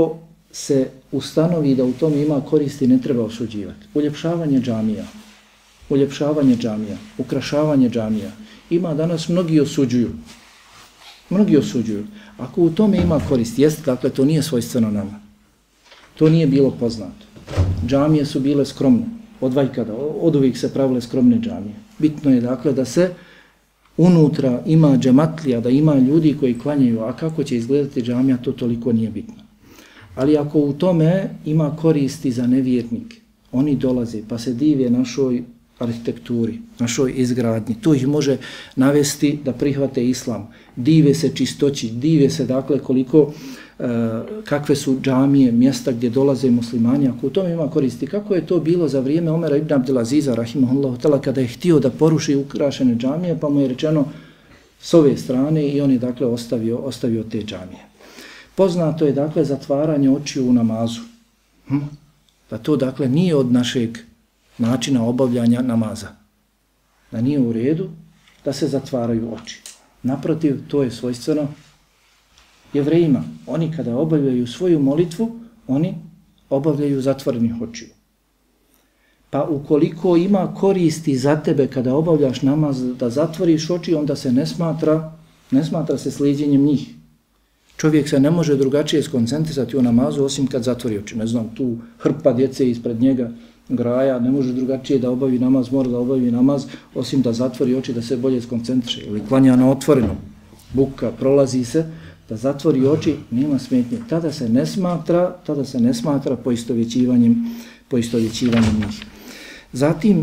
se ustanovi da u tom ima koristi, ne treba osuđivati. Uljepšavanje džamija, ukrašavanje džamija. Ima danas mnogi osuđuju. Ako u tome ima koristi, jeste, dakle, to nije svojstveno nama. To nije bilo poznato. Džamije su bile skromne. Od uvijek se pravile skromne džamije. Bitno je, dakle, da se unutra ima džematlija, da ima ljudi koji klanjaju, a kako će izgledati džamija, to toliko nije bitno. Ali ako u tome ima koristi za nevjernike, oni dolaze pa se dive našoj arhitekturi, našoj izgradnji, to ih može navesti da prihvate islam, dive se čistoći, dive se dakle koliko, kakve su džamije, mjesta gdje dolaze muslimani, ako u tome ima koristi. Kako je to bilo za vrijeme Omera ibn Abdelaziza, rahimahullahu ta'ala, kada je htio da poruši ukrašene džamije, pa mu je rečeno s ove strane i on je dakle ostavio te džamije. Poznato je dakle zatvaranje očiju u namazu. Da to dakle nije od našeg načina obavljanja namaza. Da nije u redu da se zatvaraju oči. Naprotiv, to je svojstveno Jevrejima. Oni kada obavljaju svoju molitvu, oni obavljaju zatvorenih očiju. Pa ukoliko ima koristi za tebe kada obavljaš namaz da zatvoriš oči, onda se ne smatra se slijedjenjem njih. Čovjek se ne može drugačije skoncentrisati u namazu osim kad zatvori oči. Ne znam, tu hrpa djece ispred njega graja, ne može drugačije da obavi namaz, mora da obavi namaz osim da zatvori oči, da se bolje skoncentriše. Ili klanja na otvorenom, buka, prolazi se, da zatvori oči, nema smetnje. Tada se ne smatra poistovjećivanjem njih. Zatim,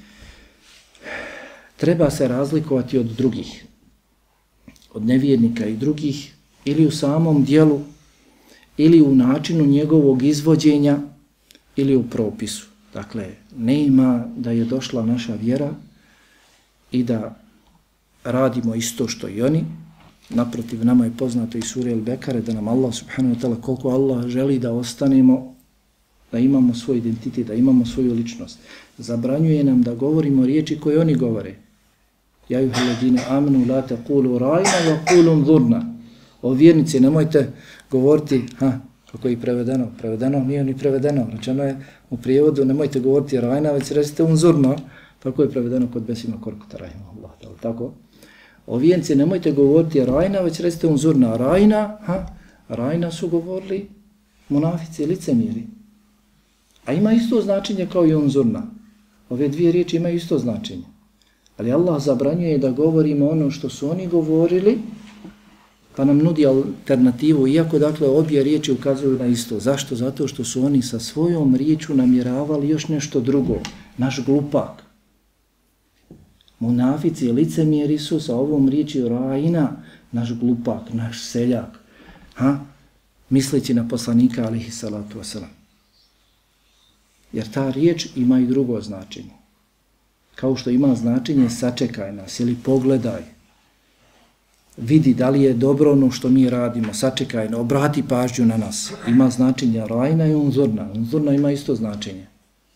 treba se razlikovati od drugih, od nevjernika i drugih, ili u samom dijelu, ili u načinu njegovog izvođenja, ili u propisu. Dakle, nema da je došla naša vjera i da radimo isto što i oni. Naprotiv, nama je poznato iz sure Al-Bekare da nam Allah subhanahu wa ta'ala, koliko Allah želi da ostanemo, da imamo svoj identitet, da imamo svoju ličnost. Zabranjuje nam da govorimo riječi koje oni govore. Ja ayyuhalladhina amanu la taqulu ra'ina wa qulu unzurna. O vjernici, nemojte govoriti, kako je prevedeno, nije ni prevedeno, rečeno je u prijevodu, nemojte govoriti rajna, već recite unzurno, tako je prevedeno kod Besima Korkuta, rahimahullah, tako. O vjernici, nemojte govoriti rajna, već recite unzurna, rajna su govorili munafici, licemjeri, a ima isto značenje kao i unzurna. Ove dvije riječi imaju isto značenje, ali Allah zabranjuje da govorimo ono što su oni govorili, pa nam nudi alternativu, iako dakle obje riječi ukazuju na isto. Zašto? Zato što su oni sa svojom riječu namjeravali još nešto drugo, naš glupak. Munafici i licemjeri su sa ovom riječi rajina, naš glupak, naš seljak, misleći na poslanika alihi salatu wasalam. Jer ta riječ ima i drugo značenje. Kao što ima značenje sačekaj nas ili pogledaj, vidi da li je dobro ono što mi radimo, sačekaj, obrati pažnju na nas. Ima značenje rajna i unzurna. Unzurna ima isto značenje.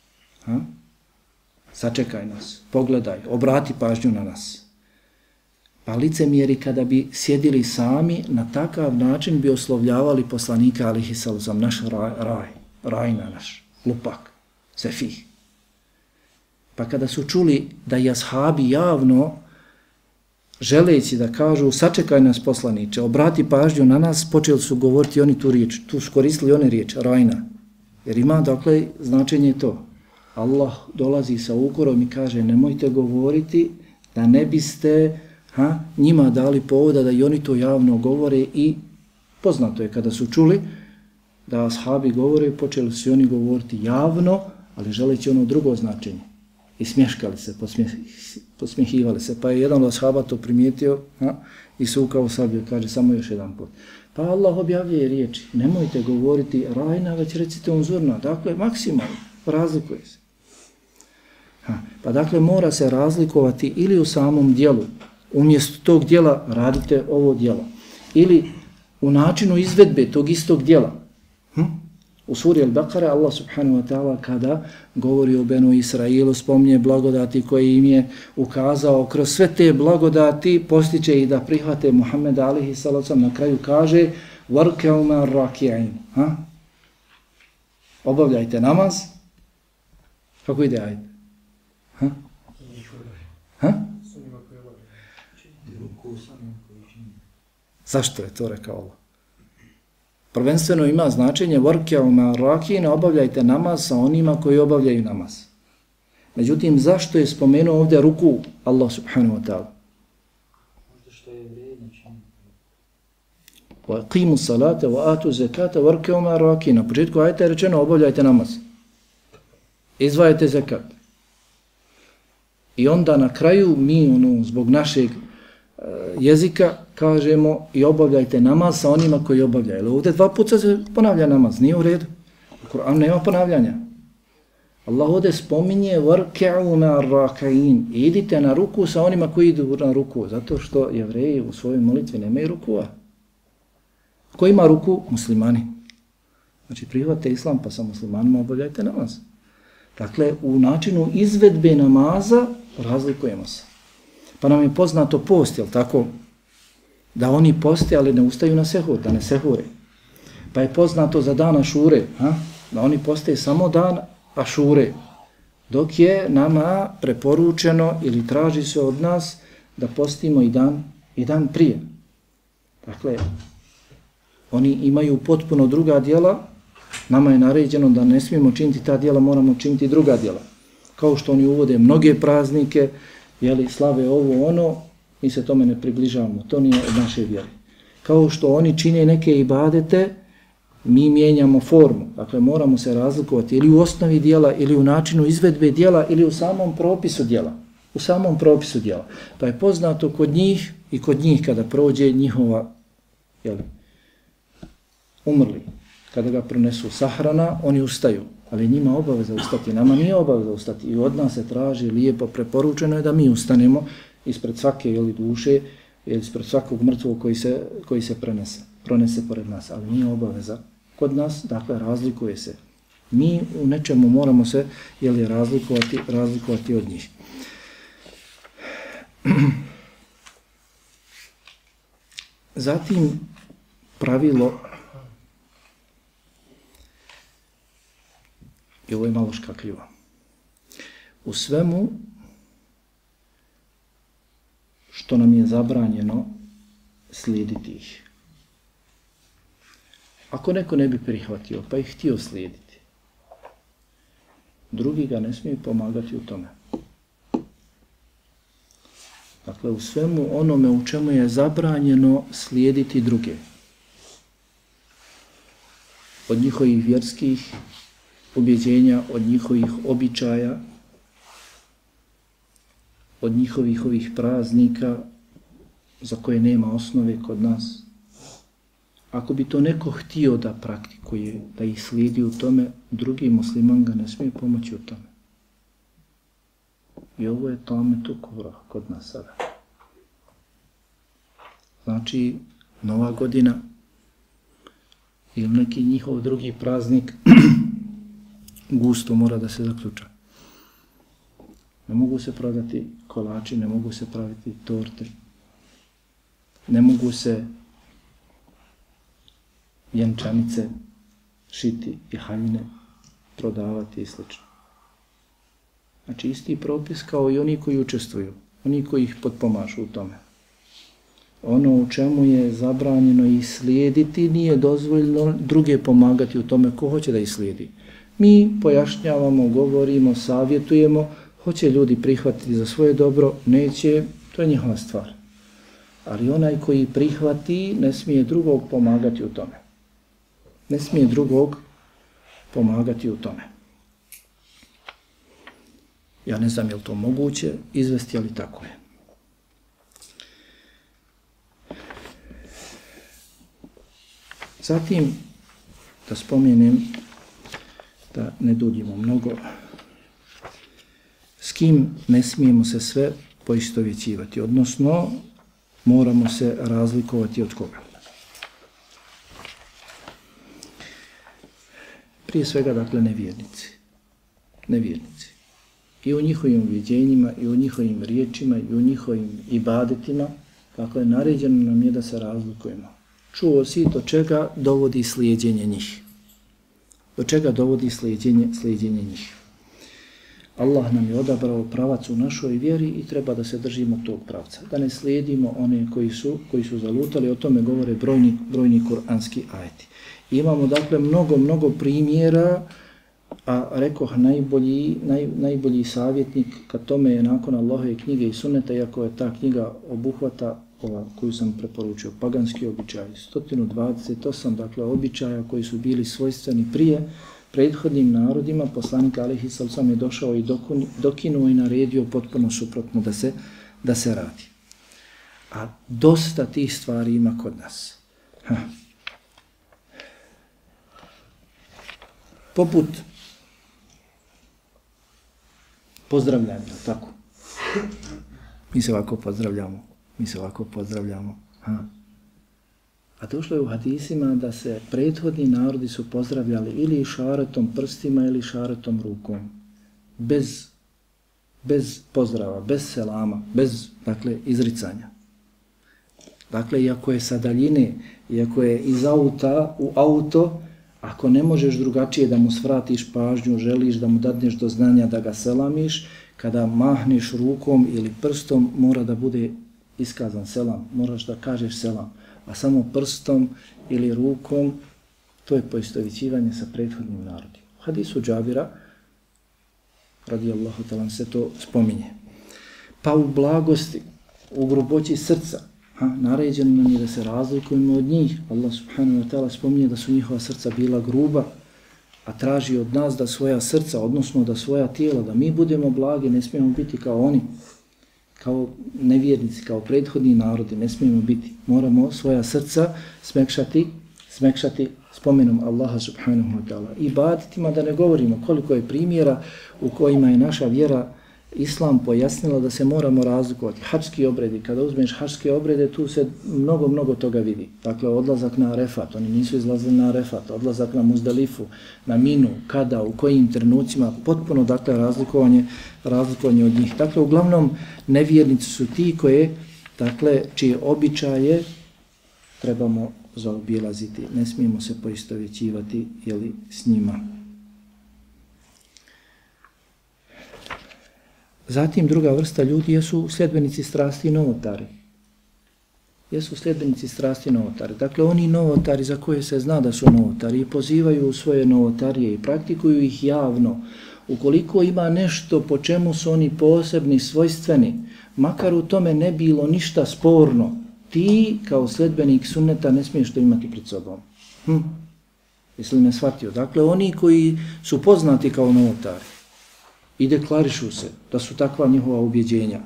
Sačekaj nas, pogledaj, obrati pažnju na nas. Pa licemjeri kada bi sjedili sami, na takav način bi oslovljavali poslanika alihi sallam, naš rajna, naš lupak, sefih. Pa kada su čuli da i ashabi javno, želeći da kažu sačekaj nas poslaniče, obrati pažnju na nas, počeli su govoriti oni tu riječ, tu su koristili one riječ, rajna. Jer ima dakle značenje to. Allah dolazi sa ukorom i kaže nemojte govoriti da ne biste njima dali povoda da i oni to javno govore i poznato je kada su čuli da ashabi govore, počeli su oni govoriti javno, ali želeći ono drugo značenje. I smješkali se, posmjehivali se. Pa je jedan od ashaba to primijetio i sukao sabio, kaže samo još jedan put. Pa Allah objavljuje riječi, nemojte govoriti rajna, već recite unzurna. Dakle, maksimalno, razlikuje se. Pa dakle, mora se razlikovati ili u samom dijelu. Umjesto tog dijela radite ovo dijelo. Ili u načinu izvedbe tog istog dijela. U suri Al-Baqara Allah subhanahu wa ta'ala kada govori o Benu Israilu, spominje blagodati koje im je ukazao, kroz sve te blagodati postiče ih da prihvate Muhammeda alihi sallam, na kraju kaže وَرْكَوْمَا الرَّكِعِينَ obavljajte namaz. Kako ide ajet? Ha? Ha? Zašto je to rekao Allah? Prvenstveno ima značenje vorkja'u ma rakine, obavljajte namaz sa onima koji obavljaju namaz. Međutim, zašto je spomenuo ovdje ruku Allah subhanahu wa ta'ala? Što je vrijedno činiti. وَقِيمُ الصَّلَاةَ وَآتُوا زَكَاةَ وَرْكَوْا مَا رَاكِينَ. Na početku ajeta je rečeno obavljajte namaz. Izdvajajte zekat. I onda na kraju mi zbog našeg jezika kažemo i obavljajte namaz sa onima koji obavljaju. Ovdje 2 puta se ponavlja namaz, nije u redu. U Kur'anu nema ponavljanja. Allah ovdje spominje وَرْكَعُوا مَا رَاكَيِينَ. Idite na ruku sa onima koji idu na ruku, zato što Jevreji u svojoj molitvi nemaju rukua. Ko ima ruku? Muslimani. Znači prihvate islam pa sa muslimanima obavljajte namaz. Dakle, u načinu izvedbe namaza razlikujemo se. Pa nam je poznato post, jel tako? Da oni poste, ali ne ustaju na sehur, da ne sehure. Pa je poznato za dan Ašure, da oni poste samo dan Ašure. Dok je nama preporučeno ili traži se od nas da postimo i dan prije. Dakle, oni imaju potpuno druga djela, nama je naređeno da ne smijemo činiti ta djela, moramo činiti druga djela. Kao što oni uvode mnoge praznike, jeli, slave ovo ono, mi se tome ne približavamo, to nije od naše vjere. Kao što oni čine neke ibadete, mi mijenjamo formu, dakle moramo se razlikovati ili u osnovi djela, ili u načinu izvedbe djela, ili u samom propisu djela. U samom propisu djela. Pa je poznato kod njih i kod njih kada prođe njihova, jeli, umrli, kada ga pronesu sahrana, oni ustaju, ali njima obaveza ustati, nama nije obaveza ustati i od nas se traži lijepo, preporučeno je da mi ustanemo ispred svake duše ili ispred svakog mrtvog koji se pronese pored nas, ali nije obaveza kod nas, dakle razlikuje se. Mi u nečemu moramo se razlikovati od njih. Zatim pravilo, i ovo je malo škakljivo, u svemu što nam je zabranjeno slijediti ih. Ako neko ne bi prihvatio pa ih htio slijediti, drugi ga ne smije pomagati u tome. Dakle, u svemu onome u čemu je zabranjeno slijediti druge, od njihovih vjerskih ubjeđenja, od njihovih običaja, od njihovih ovih praznika za koje nema osnove kod nas. Ako bi to neko htio da praktikuje, da ih slijedi u tome, drugi musliman ga ne smije pomoći u tome. I ovo je tome tu kura kod nas sada. Znači, Nova godina ili neki njihov drugi praznik gusto mora da se zaključa. Ne mogu se prodati kolači, ne mogu se praviti torte, ne mogu se vjenčanice šiti i haljine prodavati i sl. Znači isti propis kao i oni koji učestvuju, oni koji ih potpomažu u tome. Ono u čemu je zabranjeno i slijediti, nije dozvoljeno druge pomagati u tome ko hoće da ih slijedi. Mi pojašnjavamo, govorimo, savjetujemo, hoće ljudi prihvatiti za svoje dobro, neće, to je njihova stvar. Ali onaj koji prihvati ne smije drugog pomagati u tome. Ne smije drugog pomagati u tome. Ja ne znam je li to moguće izvesti, ali tako je. Zatim, da spomenem, da ne duljimo mnogo, s kim ne smijemo se sve poistovjećivati, odnosno moramo se razlikovati od koga. Prije svega, dakle, nevjernici. Nevjernici. I u njihovim uvjeđenjima, i u njihovim riječima, i u njihovim ibadetima, dakle, naređeno nam je da se razlikujemo. Čuo si do čega dovodi slijedjenje njih. do čega dovodi slijedjenje njih. Allah nam je odabrao pravac u našoj vjeri i treba da se držimo tog pravca. Da ne slijedimo one koji su zalutali, o tome govore brojni kuranski ajeti. Imamo dakle mnogo primjera, a rekoh najbolji savjetnik kad tome je nakon Allahove knjige i sunneta, iako je ta knjiga obuhvata ova koju sam preporučio, paganski običaj, 128 dakle običaja koji su bili svojstveni prije prethodnim narodima. Poslanik alejhi selam je došao i dokinuo i naredio potpuno suprotno da se radi. A dosta tih stvari ima kod nas. Poput pozdravljanja, tako. Mi se ovako pozdravljamo. A došlo je u hadisima da se prethodni narodi su pozdravljali ili išaretom prstima ili išaretom rukom. Bez pozdrava, bez selama, bez dakle izricanja. Dakle, iako je sa daljine, iako je iz auta u auto, ako ne možeš drugačije da mu svratiš pažnju, želiš da mu dadneš do znanja da ga selamiš, kada mahneš rukom ili prstom mora da bude iskazan selam, moraš da kažeš selam, a samo prstom ili rukom to je poistovjećivanje sa prethodnim narodima. U hadisu Džabira radijallahu ta'ala se to spominje. Pa u blagosti, u gruboći srca, naređeno nam je da se razlikujemo od njih. Allah subhanahu wa ta'ala spominje da su njihova srca bila gruba, a traži od nas da svoja srca, odnosno da svoja tijela, da mi budemo blagi, ne smijemo biti kao oni, kao nevjernici, kao prethodni narodi, ne smijemo biti. Moramo svoja srca smekšati spomenom Allaha subhanahu wa ta'ala. I ibaditima da ne govorimo koliko je primjera u kojima je naša vjera Islam pojasnila da se moramo razlikovati. Hadžski obredi, kada uzmeš hadžske obrede, tu se mnogo toga vidi. Dakle, odlazak na Arefat, oni nisu izlazili na Arefat, odlazak na Muzdalifu, na Minu, kada, u kojim trenucima, potpuno dakle razlikovanje od njih. Dakle, uglavnom nevjernici su ti čije običaje trebamo zaobilaziti, ne smijemo se poistovjećivati s njima. Zatim druga vrsta ljudi jesu sljedbenici strasti i novotari. Dakle, oni novotari za koje se zna da su novotari i pozivaju u svoje novotarije i praktikuju ih javno. Ukoliko ima nešto po čemu su oni posebni, svojstveni, makar u tome ne bilo ništa sporno, ti kao sljedbenik sunneta ne smiješ to imati pred sobom. Jesi li me shvatio? Dakle, oni koji su poznati kao novotari i deklarišu se da su takva njihova ubjeđenja,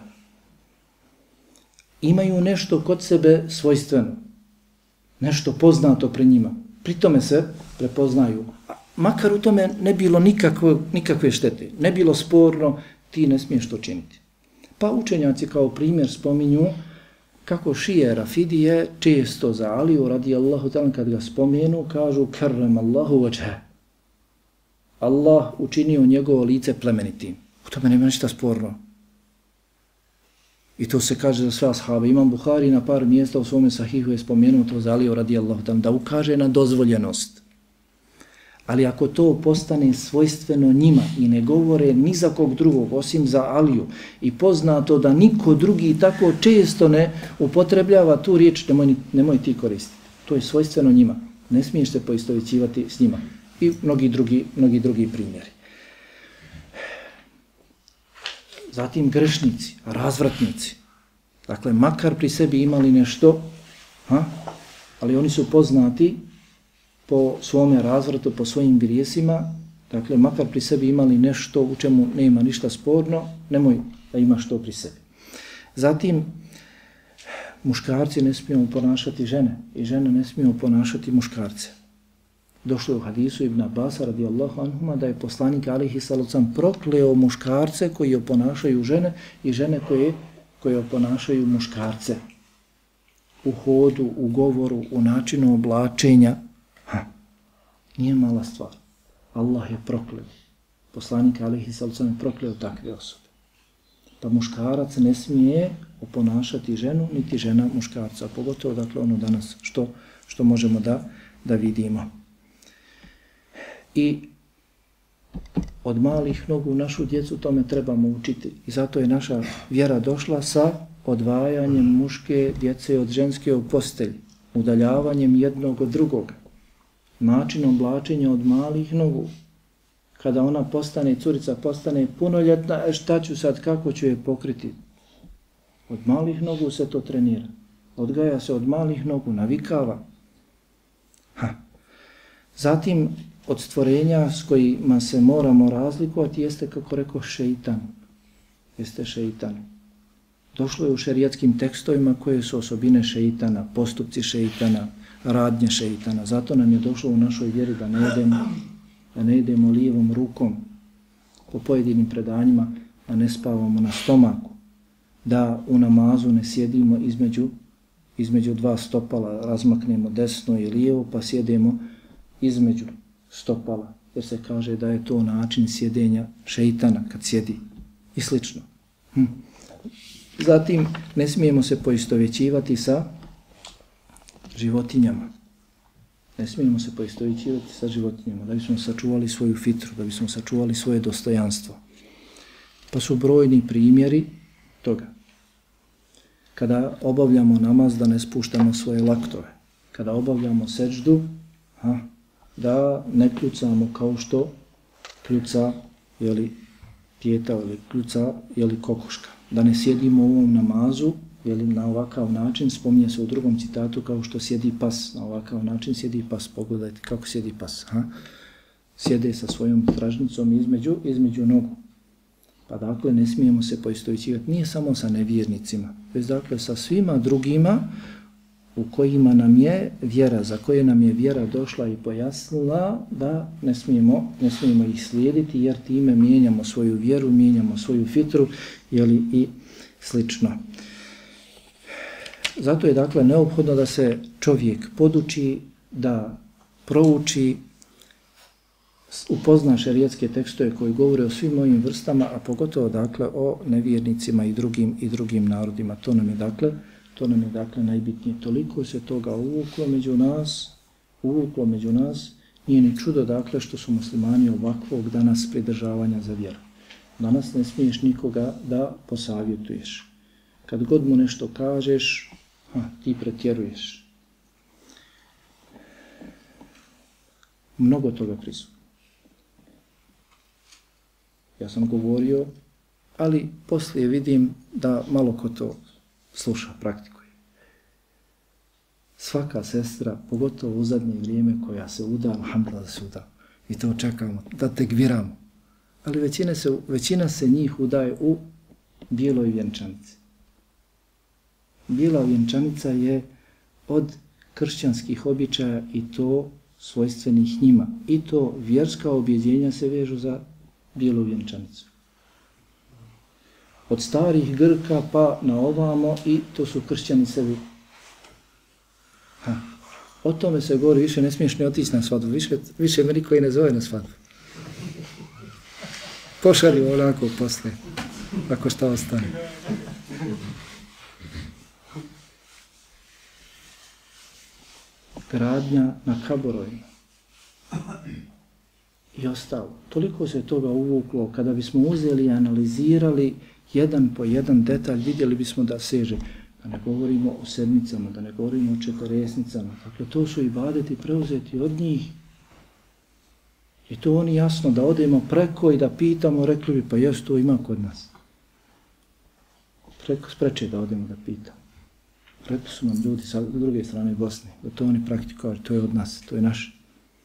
imaju nešto kod sebe svojstveno, nešto poznato pre njima, pri tome se prepoznaju. Makar u tome ne bilo nikakve štete, ne bilo sporno, ti ne smiješ to činiti. Pa učenjaci kao primjer spominju kako šije Rafidije često za Aliju radijallahu ta'ala kad ga spomenu kažu karram Allahu vajhe. Allah učinio njegovo lice plemenitim. U tome nema ništa sporno. I to se kaže za sve ashabe. Imam Buhari na par mjesta u svome sahihu je spomenuo to za Aliju radijallahu ta'ala da ukaže na dozvoljenost. Ali ako to postane svojstveno njima i ne govore ni za kog drugog osim za Aliju i poznato da niko drugi tako često ne upotrebljava tu riječ, nemoj ti koristiti. To je svojstveno njima. Ne smiješ se poistovjećivati s njima. I mnogi drugi primjeri. Zatim grešnici, razvratnici. Dakle, makar pri sebi imali nešto, ali oni su poznati po svome razvratu, po svojim grijesima, dakle, makar pri sebi imali nešto u čemu nema ništa sporno, nemoj da imaš to pri sebi. Zatim, muškarci ne smiju ponašati žene i žene ne smiju ponašati muškarce. Došlo je u hadisu Ibn Abasa radijallahu anhuma da je poslanik alejhi sallam prokleo muškarce koji oponašaju žene i žene koje oponašaju muškarce. U hodu, u govoru, u načinu oblačenja. Nije mala stvar. Allah je prokleo. Poslanik alejhi sallam je prokleo takve osobe. Pa muškarac ne smije oponašati ženu, niti žena muškarca. Pogotovo dakle ono danas što možemo da vidimo. i od malih nogu našu djecu tome trebamo učiti. I zato je naša vjera došla sa odvajanjem muške djece od ženske u postelji, udaljavanjem jednog od drugoga, načinom oblačenja od malih nogu. Kada ona postane, curica postane punoljetna, šta ću sad, kako ću je pokriti? Od malih nogu se to trenira. Odgaja se od malih nogu, navikava. Zatim, od stvorenja s kojima se moramo razlikovati jeste, kako rekao, šeitan. Jeste šeitan. Došlo je u šerijatskim tekstovima koje su osobine šeitana, postupci šeitana, radnje šeitana. Zato nam je došlo u našoj vjeri da ne jedemo lijevom rukom, po pojedinim predanjima, da ne spavamo na stomaku, da u namazu ne sjedimo između dva stopala, razmaknemo desno i lijevo, pa sjedemo između stopala, jer se kaže da je to način sjedenja šeitana kad sjedi i slično. Zatim, ne smijemo se poistovjećivati sa životinjama. Ne smijemo se poistovjećivati sa životinjama, da bismo sačuvali svoju fitru, da bismo sačuvali svoje dostojanstvo. Pa su brojni primjeri toga. Kada obavljamo namaz, da ne spuštamo svoje laktove. Kada obavljamo seđdu, da ne kljucamo kao što kljuca dijete ili kljuca kokoška. Da ne sjedimo u ovom namazu na ovakav način, spominje se u drugom citatu kao što sjedi pas, na ovakav način sjedi pas, pogledajte kako sjedi pas. Sjede sa svojom stražnicom između nogu. Pa dakle ne smijemo se poistovjećivati, nije samo sa nevjernicima, već dakle sa svima drugima u kojima nam je vjera, za koje nam je vjera došla i pojasnila da ne smijemo ih slijediti, jer time mijenjamo svoju vjeru, mijenjamo svoju fitru i slično. Zato je dakle neophodno da se čovjek poduči, da prouči, upozna šerijatske tekstove koji govore o svim ovim vrstama, a pogotovo dakle o nevjernicima i drugim narodima. To nam je dakle najbitnije. Toliko se toga uvuklo među nas, nije ni čudo dakle što su muslimani ovakvog danas pridržavanja za vjeru. Danas ne smiješ nikoga da posavjetuješ. Kad god mu nešto kažeš, ti pretjeruješ. Mnogo toga prisutno. Ja sam govorio, ali poslije vidim da malo ko to sluša, praktikuje. Svaka sestra, pogotovo u zadnje vrijeme koja se uda, alhamdulillah da se uda, i to čekamo, da tekviramo. Ali većina se njih udaje u bijeloj vjenčanici. Bijela vjenčanica je od kršćanskih običaja i to svojstvenih njima. I to vjerska objeđenja se vežu za bijelu vjenčanicu. Od starih Grka pa na ovamo i to su kršćani sebi. O tome se govori, više ne smiješ ni otići na svadbu, više me niko i ne zove na svadbu. Pošalju onako posle, ako šta ostane. Gradnja na kaborovima i ostalo. Toliko se toga uvuklo, kada bismo uzeli i analizirali jedan po jedan detalj, vidjeli bismo da seže. Da ne govorimo o sedmicama, da ne govorimo o četirijesnicama. Dakle, to su ibadeti preuzeti od njih. I to oni jasno da odemo preko i da pitamo, rekli bi pa jes to ima kod nas. Preko spreče da odemo da pitamo. Rekli su nam ljudi sa druge strane Bosne, da to oni praktikovali, to je od nas, to je naše.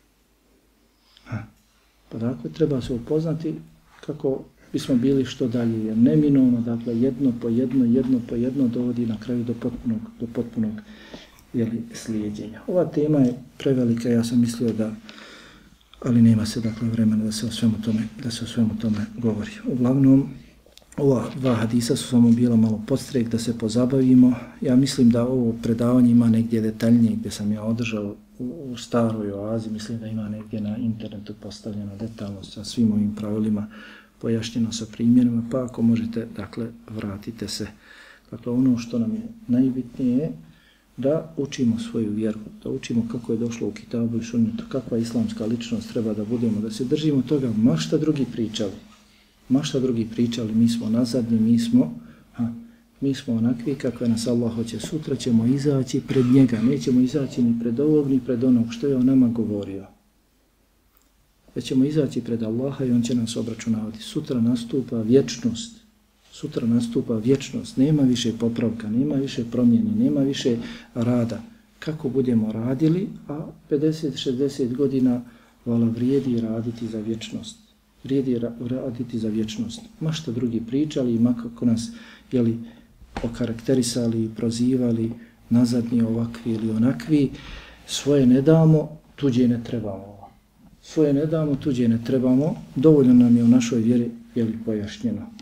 Pa dakle, treba se upoznati kako bismo bili što dalje, jer neminovno, dakle, jedno po jedno dovodi na kraju do potpunog slijedjenja. Ova tema je prevelika, ja sam mislio da, ali nema se dakle vremena da se o svemu tome govori. Uglavnom, ova dva hadisa su samo bila malo podstrek da se pozabavimo. Ja mislim da ovo predavanje ima negdje detaljnije gdje sam ja održao u staroj oazi, mislim da ima negdje na internetu postavljeno detaljno sa svim ovim pravilima, pojašnjeno sa primjerima, pa ako možete, dakle, vratite se. Dakle, ono što nam je najbitnije da učimo svoju vjeru, da učimo kako je došlo u Kitabu i Sunnetu, kakva islamska ličnost treba da budemo, da se držimo toga, ma šta drugi pričali. Ma šta drugi pričali, mi smo nazadni, mi smo onakvi kakve nas Allah hoće. Sutra ćemo izaći pred njega, nećemo izaći ni pred ovog, ni pred onog što je o nama govorio. Da ćemo izaći pred Allaha i on će nas obračunavati. Sutra nastupa vječnost. Sutra nastupa vječnost. Nema više popravka, nema više promjene, nema više rada. Kako budemo radili, a 50-60 godina vrijedi raditi za vječnost. Vrijedi raditi za vječnost. Ma što drugi pričali i ma kako nas okarakterisali i prozivali, nazadni, ovakvi ili onakvi, svoje ne damo, tuđe ne trebamo. Svoje ne damo, tuđe ne trebamo, dovoljno nam je u našoj vjeri pojašnjeno.